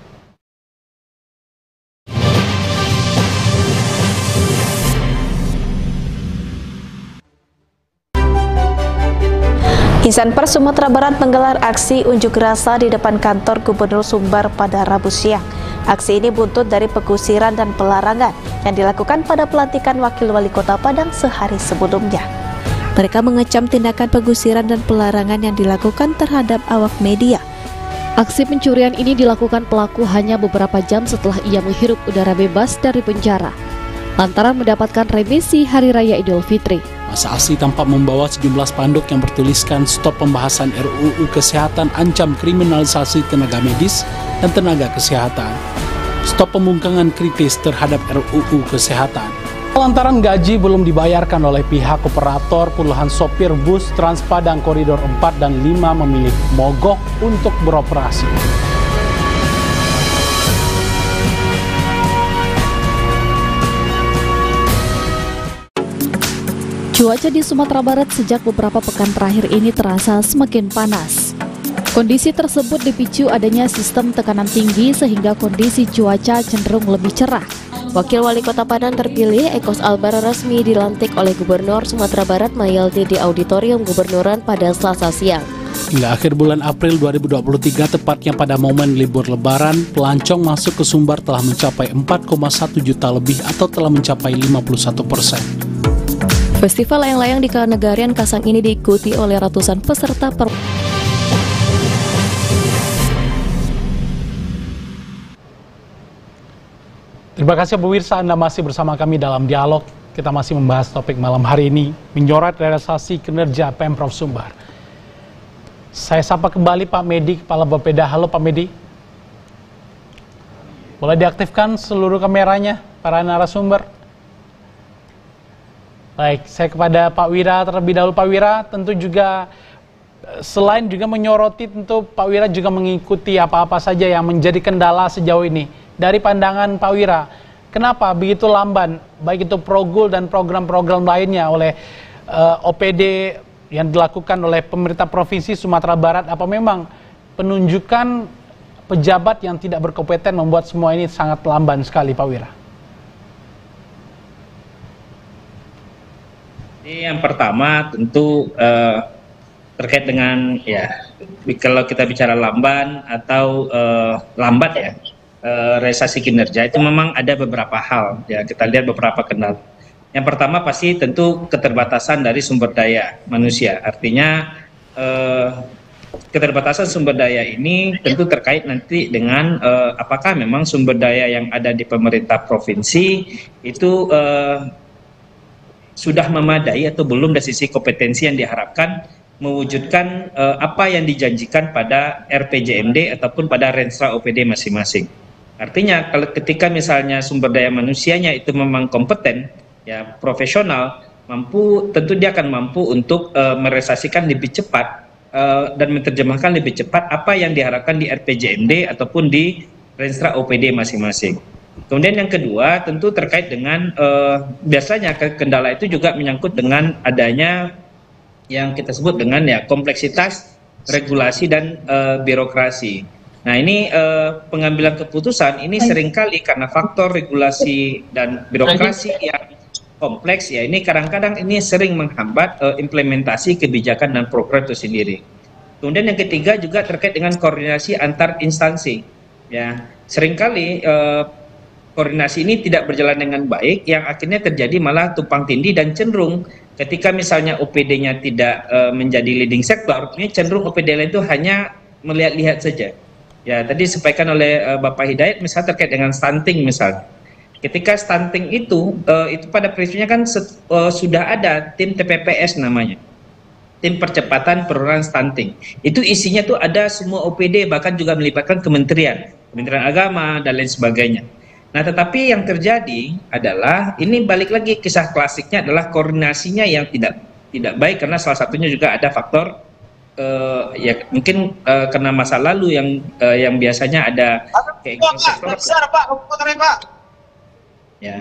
Speaker 6: Insan Pers Sumatera Barat menggelar aksi unjuk rasa di depan kantor Gubernur Sumbar pada Rabu siang. Aksi ini buntut dari pengusiran dan pelarangan yang dilakukan pada pelantikan Wakil Wali Kota Padang sehari sebelumnya. Mereka mengecam tindakan pengusiran dan pelarangan yang dilakukan terhadap awak media.
Speaker 7: Aksi pencurian ini dilakukan pelaku hanya beberapa jam setelah ia menghirup udara bebas dari penjara, lantaran mendapatkan remisi Hari Raya Idul Fitri.
Speaker 1: Masa aksi tampak membawa sejumlah spanduk yang bertuliskan stop pembahasan RUU Kesehatan, ancam kriminalisasi tenaga medis dan tenaga kesehatan. Stop pembungkaman kritis terhadap RUU Kesehatan. Lantaran gaji belum dibayarkan oleh pihak operator, puluhan sopir bus Trans Padang Koridor 4 dan 5 memilih mogok untuk beroperasi.
Speaker 7: Cuaca di Sumatera Barat sejak beberapa pekan terakhir ini terasa semakin panas. Kondisi tersebut dipicu adanya sistem tekanan tinggi sehingga kondisi cuaca cenderung lebih cerah.
Speaker 8: Wakil Wali Kota Padang terpilih Ekos Albar resmi dilantik oleh Gubernur Sumatera Barat Mayaldi di Auditorium Gubernuran pada Selasa siang.
Speaker 1: Hingga akhir bulan April 2023, tepatnya pada momen libur Lebaran, pelancong masuk ke Sumbar telah mencapai 4,1 juta lebih atau telah mencapai 51%.
Speaker 8: Festival layang-layang di Kanegarian Kasang ini diikuti oleh ratusan peserta
Speaker 1: Terima kasih pemirsa, Anda masih bersama kami dalam dialog. Kita masih membahas topik malam hari ini, menyorot realisasi kinerja Pemprov Sumbar. Saya sapa kembali Pak Medi, Kepala Bapeda. Halo Pak Medi. Boleh diaktifkan seluruh kameranya, para narasumber. Baik, saya kepada Pak Wira terlebih dahulu. Pak Wira, tentu juga selain juga menyoroti, tentu Pak Wira juga mengikuti apa-apa saja yang menjadi kendala sejauh ini. Dari pandangan Pak Wira, kenapa begitu lamban, baik itu Progul dan program-program lainnya oleh OPD yang dilakukan oleh pemerintah Provinsi Sumatera Barat? Apa memang penunjukan pejabat yang tidak berkompeten membuat semua ini sangat lamban sekali, Pak Wira?
Speaker 4: Ini yang pertama tentu terkait dengan kalau kita bicara lamban atau lambat ya, realisasi kinerja itu memang ada beberapa hal ya, kita lihat beberapa kendala. Yang pertama pasti tentu keterbatasan dari sumber daya manusia, artinya keterbatasan sumber daya ini tentu terkait nanti dengan apakah memang sumber daya yang ada di pemerintah provinsi itu sudah memadai atau belum dari sisi kompetensi yang diharapkan mewujudkan apa yang dijanjikan pada RPJMD ataupun pada Renstra OPD masing-masing. Artinya kalau ketika misalnya sumber daya manusianya itu memang kompeten, ya profesional, tentu dia akan mampu untuk merealisasikan lebih cepat dan menerjemahkan lebih cepat apa yang diharapkan di RPJMD ataupun di Renstra OPD masing-masing. Kemudian yang kedua tentu terkait dengan biasanya kendala itu juga menyangkut dengan adanya yang kita sebut dengan kompleksitas regulasi dan birokrasi. Nah ini pengambilan keputusan ini seringkali karena faktor regulasi dan birokrasi yang kompleks ya, ini kadang-kadang ini sering menghambat implementasi kebijakan dan program itu sendiri. Kemudian yang ketiga juga terkait dengan koordinasi antar instansi ya, seringkali koordinasi ini tidak berjalan dengan baik yang akhirnya terjadi malah tumpang tindih dan cenderung ketika misalnya OPD-nya tidak menjadi leading sektor, ini cenderung OPD lain itu hanya melihat-lihat saja. Ya, tadi disampaikan oleh Bapak Hidayat misalnya terkait dengan stunting misalnya. Ketika stunting itu pada prinsipnya kan sudah ada tim TPPS namanya, tim percepatan penurunan stunting. Itu isinya tuh ada semua OPD, bahkan juga melibatkan Kementerian Agama dan lain sebagainya. Nah, tetapi yang terjadi adalah ini balik lagi kisah klasiknya adalah koordinasinya yang tidak baik, karena salah satunya juga ada faktor ya mungkin karena masa lalu yang biasanya ada kayak ya,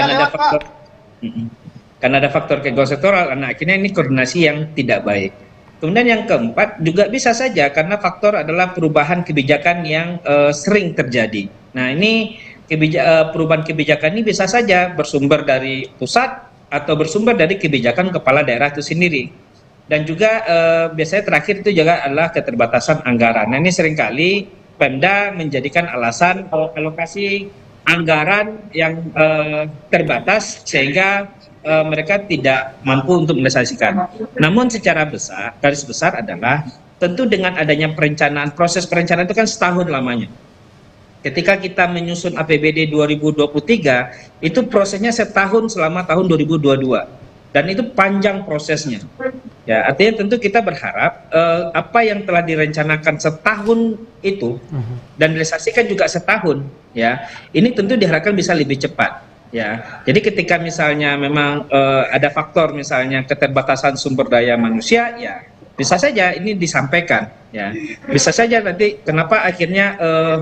Speaker 4: karena ada faktor keegoan sektoral, nah akhirnya ini koordinasi yang tidak baik. Kemudian yang keempat juga bisa saja karena faktor adalah perubahan kebijakan yang sering terjadi. Nah, ini perubahan kebijakan ini bisa saja bersumber dari pusat atau bersumber dari kebijakan kepala daerah itu sendiri. Dan juga biasanya terakhir itu juga adalah keterbatasan anggaran. Nah, ini seringkali Pemda menjadikan alasan alokasi anggaran yang terbatas sehingga mereka tidak mampu untuk menyelesaikan. Namun secara garis besar adalah tentu dengan adanya perencanaan, proses perencanaan itu kan setahun lamanya. Ketika kita menyusun APBD 2023, itu prosesnya setahun selama tahun 2022. Dan itu panjang prosesnya. Ya, artinya tentu kita berharap apa yang telah direncanakan setahun itu dan realisasikan juga setahun, ya. Ini tentu diharapkan bisa lebih cepat, ya. Jadi ketika misalnya memang ada faktor misalnya keterbatasan sumber daya manusia, ya bisa saja ini disampaikan, ya. Bisa saja nanti kenapa akhirnya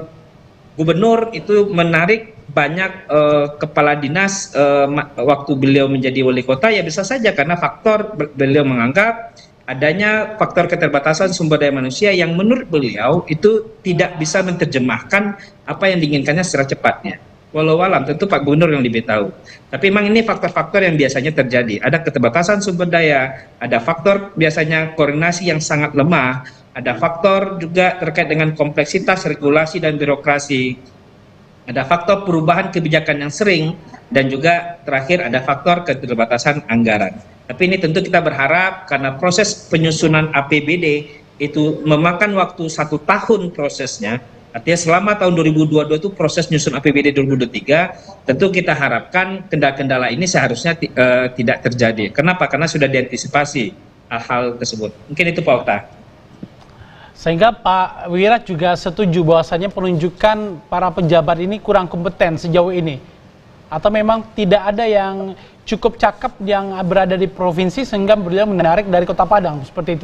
Speaker 4: gubernur itu menarik banyak kepala dinas waktu beliau menjadi wali kota, ya bisa saja karena faktor beliau menganggap adanya faktor keterbatasan sumber daya manusia yang menurut beliau itu tidak bisa menerjemahkan apa yang diinginkannya secara cepatnya. Walau alam tentu Pak Gubernur yang lebih tahu. Tapi memang ini faktor-faktor yang biasanya terjadi. Ada keterbatasan sumber daya, ada faktor biasanya koordinasi yang sangat lemah, ada faktor juga terkait dengan kompleksitas regulasi dan birokrasi. Ada faktor perubahan kebijakan yang sering, dan juga terakhir ada faktor keterbatasan anggaran. Tapi ini tentu kita berharap karena proses penyusunan APBD itu memakan waktu 1 tahun prosesnya, artinya selama tahun 2022 itu proses nyusun APBD 2023, tentu kita harapkan kendala-kendala ini seharusnya tidak terjadi. Kenapa? Karena sudah diantisipasi hal-hal tersebut. Mungkin itu Pak Okta.
Speaker 1: Sehingga Pak Wira juga setuju bahwasannya penunjukan para pejabat ini kurang kompeten sejauh ini? Atau memang tidak ada yang cukup cakep yang berada di provinsi sehingga beliau menarik dari Kota Padang, seperti itu?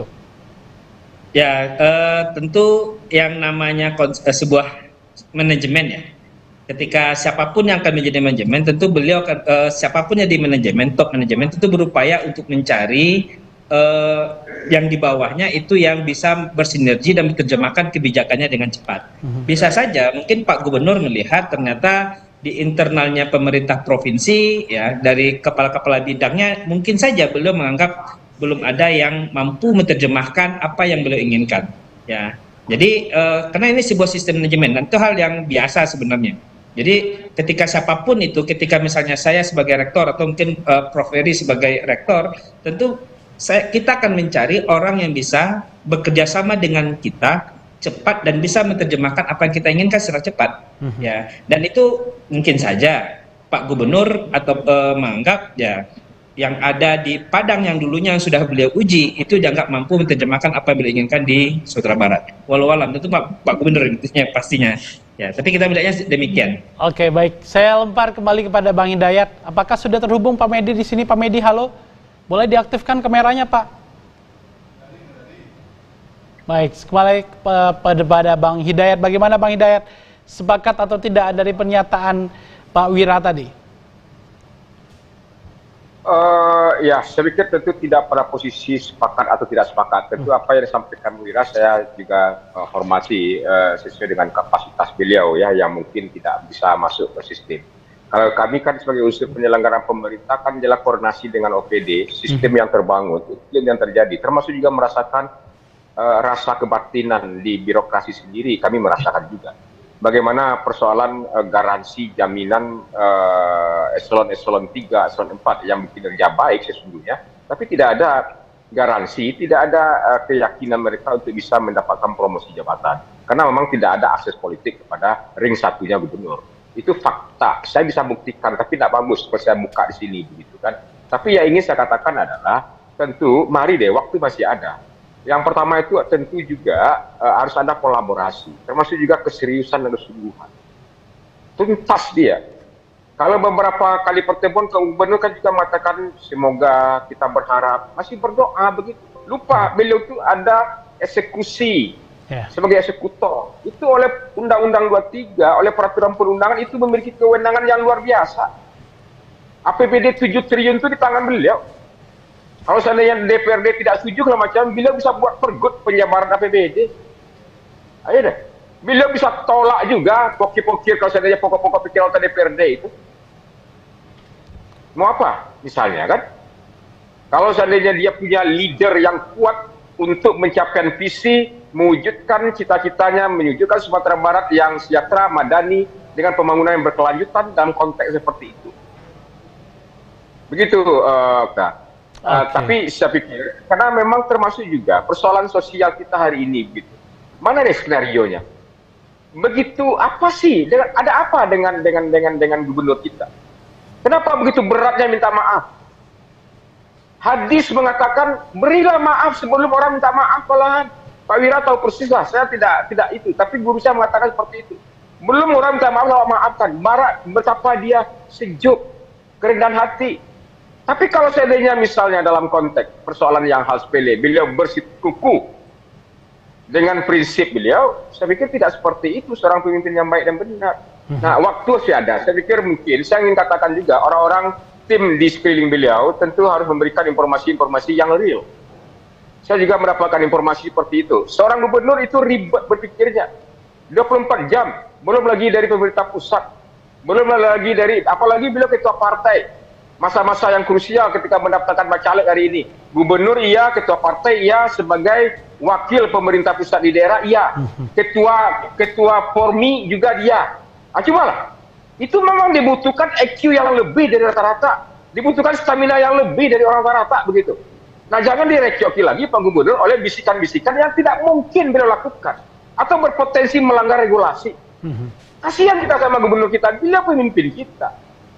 Speaker 4: Ya, tentu yang namanya sebuah manajemen ya. Ketika siapapun yang akan menjadi manajemen, tentu beliau akan, siapapun yang di manajemen, top manajemen tentu berupaya untuk mencari yang di bawahnya itu yang bisa bersinergi dan menerjemahkan kebijakannya dengan cepat. Bisa saja mungkin Pak Gubernur melihat ternyata di internalnya pemerintah provinsi, ya dari kepala-kepala bidangnya mungkin saja beliau menganggap belum ada yang mampu menerjemahkan apa yang beliau inginkan, ya. Jadi karena ini sebuah sistem manajemen dan itu hal yang biasa sebenarnya. Jadi ketika siapapun itu, ketika misalnya saya sebagai rektor atau mungkin Prof. Ferry sebagai rektor, tentu kita akan mencari orang yang bisa bekerja sama dengan kita cepat dan bisa menerjemahkan apa yang kita inginkan secara cepat, ya. Dan itu mungkin saja Pak Gubernur atau menganggap ya yang ada di Padang yang dulunya sudah beliau uji itu dianggap mampu menerjemahkan apa yang beliau inginkan di Sumatera Barat. Walau alam tentu Pak Gubernur intinya pastinya. Ya, tapi kita melihatnya demikian.
Speaker 1: Oke, baik. Saya lempar kembali kepada Bang Hidayat. Apakah sudah terhubung Pak Medi di sini? Pak Medi, halo. Boleh diaktifkan kameranya, Pak? Baik, kembali pada Bang Hidayat. Bagaimana Bang Hidayat? Sepakat atau tidak dari pernyataan Pak Wira tadi?
Speaker 3: Ya, saya pikir tentu tidak pada posisi sepakat atau tidak sepakat. Tentu apa yang disampaikan Wira saya juga hormati sesuai dengan kapasitas beliau ya, yang mungkin tidak bisa masuk ke sistem. Kalau kami kan sebagai unsur penyelenggaraan pemerintah kan adalah koordinasi dengan OPD, sistem yang terbangun, itu yang terjadi. Termasuk juga merasakan rasa kebatinan di birokrasi sendiri, kami merasakan juga. Bagaimana persoalan garansi jaminan eselon 3, eselon 4 yang kinerja baik sesungguhnya, tapi tidak ada garansi, tidak ada keyakinan mereka untuk bisa mendapatkan promosi jabatan. karena memang tidak ada akses politik kepada ring satunya gubernur. Itu fakta, saya bisa buktikan, tapi tidak bagus kalau saya buka di sini begitu kan. Tapi yang ingin saya katakan adalah tentu mari deh, waktu masih ada. Yang pertama itu tentu juga harus ada kolaborasi, termasuk juga keseriusan dan kesungguhan. Tuntas dia. Kalau beberapa kali pertemuan ke gubernur kan juga mengatakan semoga kita berharap, masih berdoa begitu. Lupa beliau itu ada eksekusi sebagai eksekutor. Itu oleh Undang-Undang 23, oleh peraturan perundangan itu memiliki kewenangan yang luar biasa. APBD 7 triliun itu di tangan beliau. Kalau seandainya DPRD tidak setuju kalau macam, beliau bisa buat pergub penjabaran APBD. Ayo deh. Beliau bisa tolak juga pokir-pokir kalau seandainya pokok-pokok pikiran DPRD itu. Mau apa? Misalnya kan? Kalau seandainya dia punya leader yang kuat untuk mencapai visi, mewujudkan cita-citanya, mewujudkan Sumatera Barat yang sejahtera, madani, dengan pembangunan yang berkelanjutan dalam konteks seperti itu. Begitu, tapi saya pikir, karena memang termasuk juga persoalan sosial kita hari ini, begitu. Mana deh skenario-nya? Begitu apa sih? Ada apa dengan gubernur kita? Kenapa begitu beratnya minta maaf? Hadis mengatakan berilah maaf sebelum orang minta maaf malahan. Pak Wira tahu persis lah, saya tidak itu, tapi guru saya mengatakan seperti itu. Belum orang minta maaf lalu maafkan. Marah betapa dia sejuk, kerendahan hati. Tapi kalau seandainya misalnya dalam konteks persoalan yang hal sepele, beliau bersikukuh dengan prinsip beliau, saya pikir tidak seperti itu seorang pemimpin yang baik dan benar. Nah, waktu masih ada. Saya pikir mungkin, saya ingin katakan juga, orang-orang tim di sekeliling beliau tentu harus memberikan informasi-informasi yang real. Saya juga mendapatkan informasi seperti itu. Seorang gubernur itu ribet berpikirnya. 24 jam, belum lagi dari pemerintah pusat, belum lagi dari, apalagi beliau ketua partai. Masa-masa yang krusial ketika mendaftarkan bacalek hari ini. Gubernur iya, ketua partai iya, sebagai wakil pemerintah pusat di daerah iya. Ketua Formi juga dia. Cobalah. Itu memang dibutuhkan EQ yang lebih dari rata-rata. Dibutuhkan stamina yang lebih dari orang rata-rata begitu. Nah, jangan direkoki lagi Pak Gubernur oleh bisikan-bisikan yang tidak mungkin beliau lakukan atau berpotensi melanggar regulasi. Kasihan kita sama gubernur kita, beliau pemimpin kita.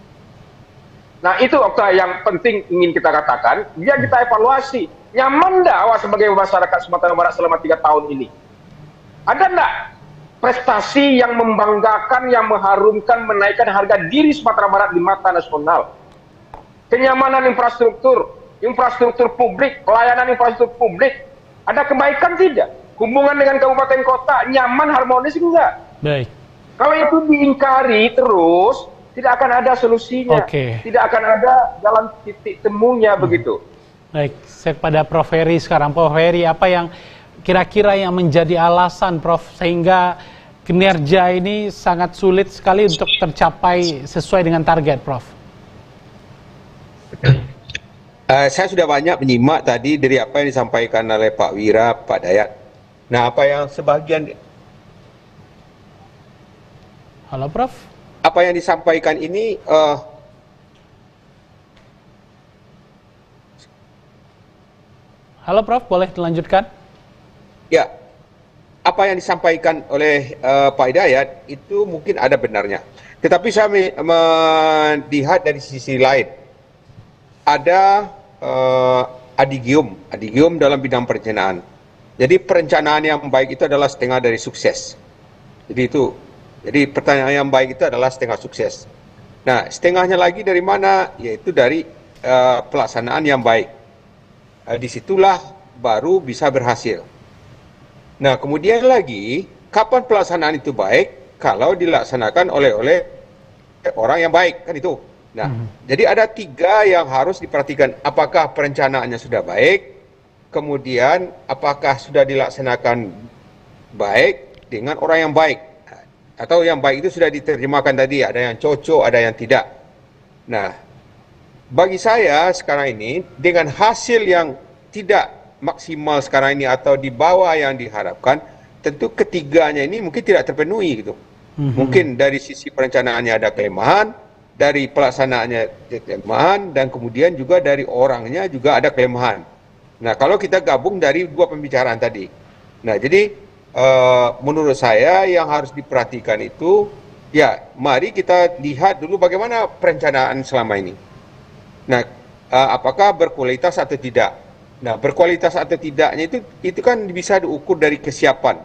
Speaker 3: Nah, itu yang penting ingin kita katakan, biar kita evaluasi. Nyaman enggak awak sebagai masyarakat Sumatera Barat selama 3 tahun ini? Ada enggak prestasi yang membanggakan, yang mengharumkan, menaikkan harga diri Sumatera Barat di mata nasional? Kenyamanan infrastruktur publik, pelayanan infrastruktur publik, ada kebaikan tidak? Hubungan dengan kabupaten kota, nyaman, harmonis enggak?
Speaker 1: Baik.
Speaker 3: Kalau itu diingkari terus, tidak akan ada solusinya. Tidak akan ada jalan titik temunya begitu.
Speaker 1: Baik, saya kepada Prof. Heri sekarang. Prof. Heri, apa yang kira-kira yang menjadi alasan, Prof, sehingga kinerja ini sangat sulit sekali untuk tercapai sesuai dengan target, Prof?
Speaker 5: Saya sudah banyak menyimak tadi dari apa yang disampaikan oleh Pak Wira, Pak Dayat. Nah, apa yang sebagian...
Speaker 1: Halo, Prof?
Speaker 5: Apa yang disampaikan ini...
Speaker 1: Halo, Prof, boleh dilanjutkan?
Speaker 5: Ya, apa yang disampaikan oleh Pak Hidayat itu mungkin ada benarnya. Tetapi saya melihat dari sisi lain. Ada adigium dalam bidang perencanaan. Jadi perencanaan yang baik itu adalah setengah dari sukses. Jadi pertanyaan yang baik itu adalah setengah sukses. Nah, setengahnya lagi dari mana? Yaitu dari pelaksanaan yang baik. Disitulah baru bisa berhasil. Nah, kemudian lagi, kapan pelaksanaan itu baik? Kalau dilaksanakan oleh orang yang baik, kan itu. Nah, jadi ada 3 yang harus diperhatikan. Apakah perencanaannya sudah baik? Kemudian, apakah sudah dilaksanakan baik dengan orang yang baik? Atau yang baik itu sudah diterjemahkan tadi, ada yang cocok, ada yang tidak. Nah, bagi saya sekarang ini, dengan hasil yang tidak maksimal sekarang ini atau di bawah yang diharapkan, tentu ketiganya ini mungkin tidak terpenuhi gitu. Mungkin dari sisi perencanaannya ada kelemahan, dari pelaksanaannya ada kelemahan, dan kemudian juga dari orangnya juga ada kelemahan. Nah, kalau kita gabung dari 2 pembicaraan tadi. Nah, jadi menurut saya yang harus diperhatikan itu, ya mari kita lihat dulu bagaimana perencanaan selama ini. Nah, apakah berkualitas atau tidak? Nah, berkualitas atau tidaknya itu kan bisa diukur dari kesiapan,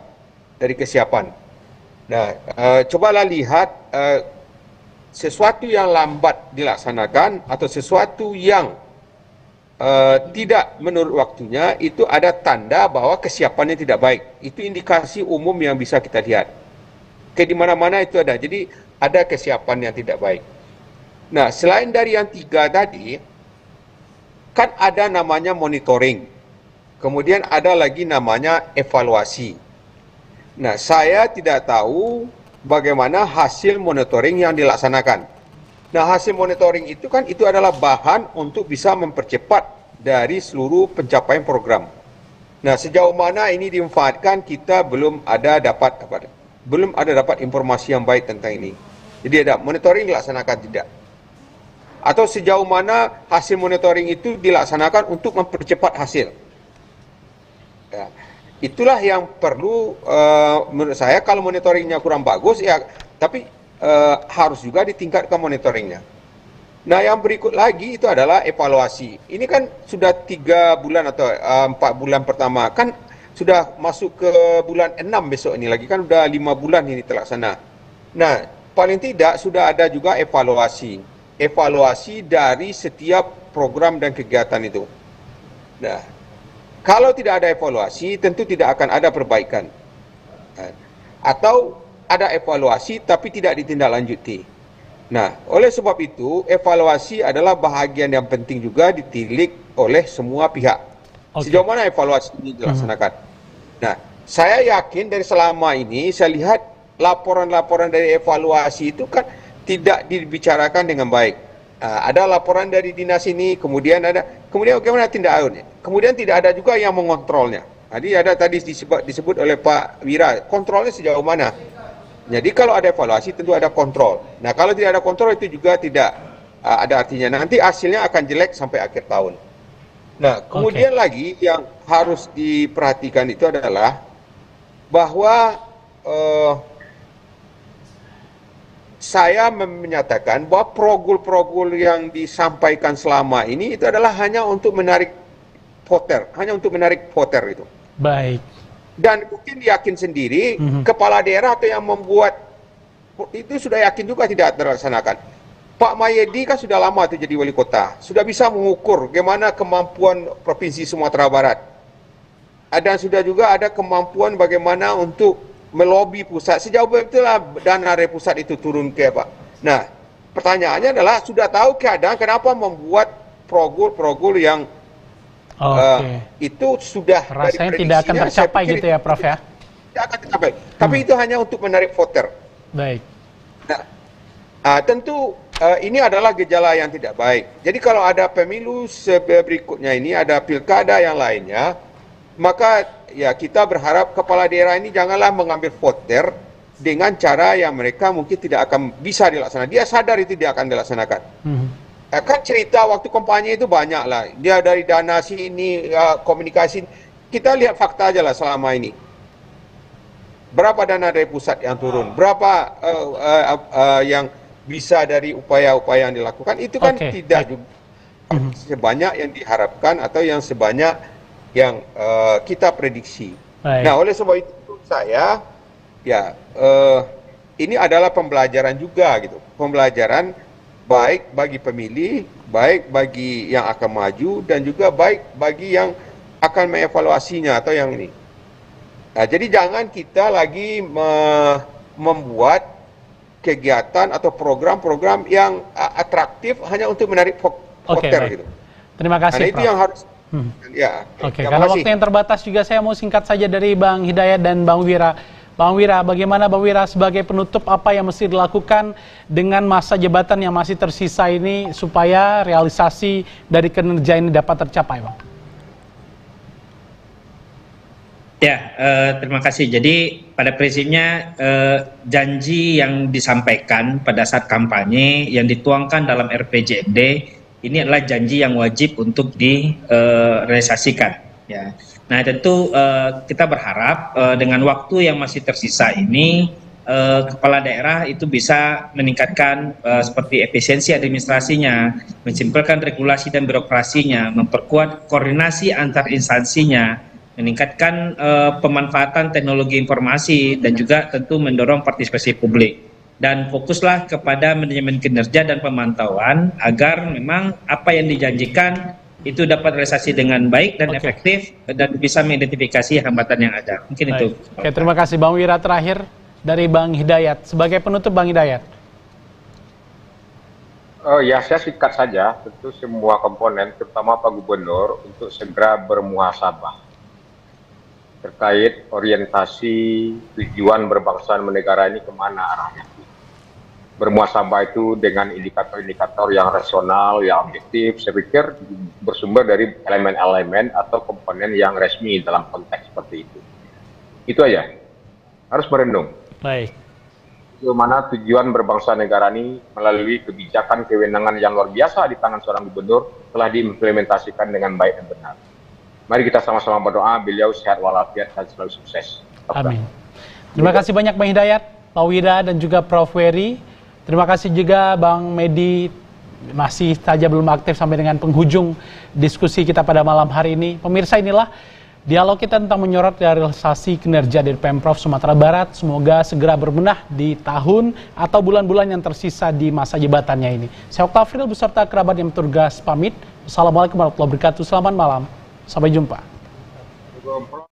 Speaker 5: Nah, cobalah lihat sesuatu yang lambat dilaksanakan atau sesuatu yang tidak menurut waktunya, itu ada tanda bahwa kesiapannya tidak baik. Itu indikasi umum yang bisa kita lihat. Di mana-mana itu ada. Jadi ada kesiapan yang tidak baik. Nah, selain dari yang 3 tadi, kan ada namanya monitoring. Kemudian ada lagi namanya evaluasi. Nah, saya tidak tahu bagaimana hasil monitoring yang dilaksanakan. Nah, hasil monitoring itu kan itu adalah bahan untuk bisa mempercepat dari seluruh pencapaian program. Nah, sejauh mana ini dimanfaatkan, kita belum ada dapat informasi yang baik tentang ini. Jadi ada monitoring dilaksanakan tidak? Atau sejauh mana hasil monitoring itu dilaksanakan untuk mempercepat hasil? Ya. Itulah yang perlu menurut saya. Kalau monitoringnya kurang bagus ya, tapi harus juga ditingkatkan monitoringnya. Nah, yang berikut lagi itu adalah evaluasi. Ini kan sudah 3 bulan atau 4 bulan pertama, kan sudah masuk ke bulan 6 besok ini lagi, kan sudah 5 bulan ini terlaksana. Nah, paling tidak sudah ada juga evaluasi dari setiap program dan kegiatan itu. Nah, kalau tidak ada evaluasi, tentu tidak akan ada perbaikan. Atau ada evaluasi tapi tidak ditindaklanjuti. Nah, oleh sebab itu, evaluasi adalah bahagian yang penting juga ditilik oleh semua pihak. Sejauh mana evaluasi ini dilaksanakan. Nah, saya yakin dari selama ini, saya lihat laporan-laporan dari evaluasi itu kan tidak dibicarakan dengan baik. Ada laporan dari dinas ini, kemudian bagaimana tindak lanjutnya. Kemudian tidak ada juga yang mengontrolnya. Jadi ada tadi disebut oleh Pak Wira, kontrolnya sejauh mana. Jadi kalau ada evaluasi tentu ada kontrol. Nah, kalau tidak ada kontrol itu juga tidak ada artinya. Nanti hasilnya akan jelek sampai akhir tahun. Nah, kemudian lagi yang harus diperhatikan itu adalah bahwa saya menyatakan bahwa progul-progul yang disampaikan selama ini itu adalah hanya untuk menarik voter, itu.
Speaker 1: Baik.
Speaker 5: Dan mungkin yakin sendiri kepala daerah atau yang membuat itu sudah yakin juga tidak terlaksanakan. Pak Mayedi kan sudah lama itu jadi wali kota, sudah bisa mengukur bagaimana kemampuan Provinsi Sumatera Barat. Dan sudah juga ada kemampuan bagaimana untuk melobi pusat. Sejauh itulah dana dari pusat itu turun ke Pak. Nah, pertanyaannya adalah sudah tahu keadaan, kenapa membuat progul yang itu sudah
Speaker 1: rasanya tidak akan tercapai gitu ya, Prof ya?
Speaker 5: Tidak akan tercapai. Tapi itu hanya untuk menarik voter.
Speaker 1: Baik.
Speaker 5: Nah, tentu ini adalah gejala yang tidak baik. Jadi kalau ada pemilu berikutnya ini, ada pilkada yang lainnya, maka ya kita berharap kepala daerah ini janganlah mengambil voter dengan cara yang mereka mungkin tidak akan bisa dilaksanakan. Dia sadar itu tidak akan dilaksanakan. Kan cerita waktu kampanye itu banyak lah. Dia dari dana sini, komunikasi. Kita lihat fakta aja lah selama ini. Berapa dana dari pusat yang turun? Berapa yang bisa dari upaya-upaya yang dilakukan? Itu kan tidak juga sebanyak yang diharapkan atau yang sebanyak yang kita prediksi. Nah, oleh sebab itu saya ya ini adalah pembelajaran juga gitu. Pembelajaran baik bagi pemilih, baik bagi yang akan maju, dan juga baik bagi yang akan mengevaluasinya atau yang ini. Nah, jadi jangan kita lagi membuat kegiatan atau program-program yang atraktif hanya untuk menarik voter gitu.
Speaker 1: Terima kasih,
Speaker 5: Prof. Itu yang harus
Speaker 1: ya. Karena waktu yang terbatas juga saya mau singkat saja dari Bang Hidayat dan Bang Wira. Bang Wira, bagaimana Bang Wira sebagai penutup, apa yang mesti dilakukan dengan masa jabatan yang masih tersisa ini supaya realisasi dari kinerja ini dapat tercapai, Bang?
Speaker 4: Ya, terima kasih. Jadi pada prinsipnya janji yang disampaikan pada saat kampanye yang dituangkan dalam RPJMD ini adalah janji yang wajib untuk direalisasikan. Ya. Nah, tentu kita berharap dengan waktu yang masih tersisa ini, kepala daerah itu bisa meningkatkan seperti efisiensi administrasinya, mensimpelkan regulasi dan birokrasinya, memperkuat koordinasi antar instansinya, meningkatkan pemanfaatan teknologi informasi, dan juga tentu mendorong partisipasi publik. Dan fokuslah kepada manajemen kinerja dan pemantauan agar memang apa yang dijanjikan itu dapat realisasi dengan baik dan efektif dan bisa mengidentifikasi hambatan yang ada. Mungkin
Speaker 1: baik.
Speaker 4: itu.
Speaker 1: Oke, terima kasih Bang Wira. Terakhir dari Bang Hidayat. Sebagai penutup Bang Hidayat.
Speaker 3: Oh ya, saya singkat saja. Tentu semua komponen, terutama Pak Gubernur, untuk segera bermuhasabah terkait orientasi tujuan berbangsa dan bernegara ini kemana arahnya. Bermuhasabah itu dengan indikator-indikator yang rasional, yang objektif, saya pikir bersumber dari elemen-elemen atau komponen yang resmi dalam konteks seperti itu. Itu aja, harus merenung.
Speaker 1: Baik.
Speaker 3: Bagaimana tujuan berbangsa negara ini melalui kebijakan kewenangan yang luar biasa di tangan seorang gubernur telah diimplementasikan dengan baik dan benar. Mari kita sama-sama berdoa, beliau sehat walafiat dan selalu sukses.
Speaker 1: Amin. Terima kasih banyak Bang Hidayat, Pak Wira, dan juga Prof. Wery. Terima kasih juga Bang Medi, masih saja belum aktif sampai dengan penghujung diskusi kita pada malam hari ini. Pemirsa, inilah dialog kita tentang menyorot realisasi kinerja dari Pemprov Sumatera Barat. Semoga segera berbenah di tahun atau bulan-bulan yang tersisa di masa jabatannya ini. Saya Oktafril beserta kerabat yang bertugas pamit. Assalamualaikum warahmatullahi wabarakatuh. Selamat malam. Sampai jumpa.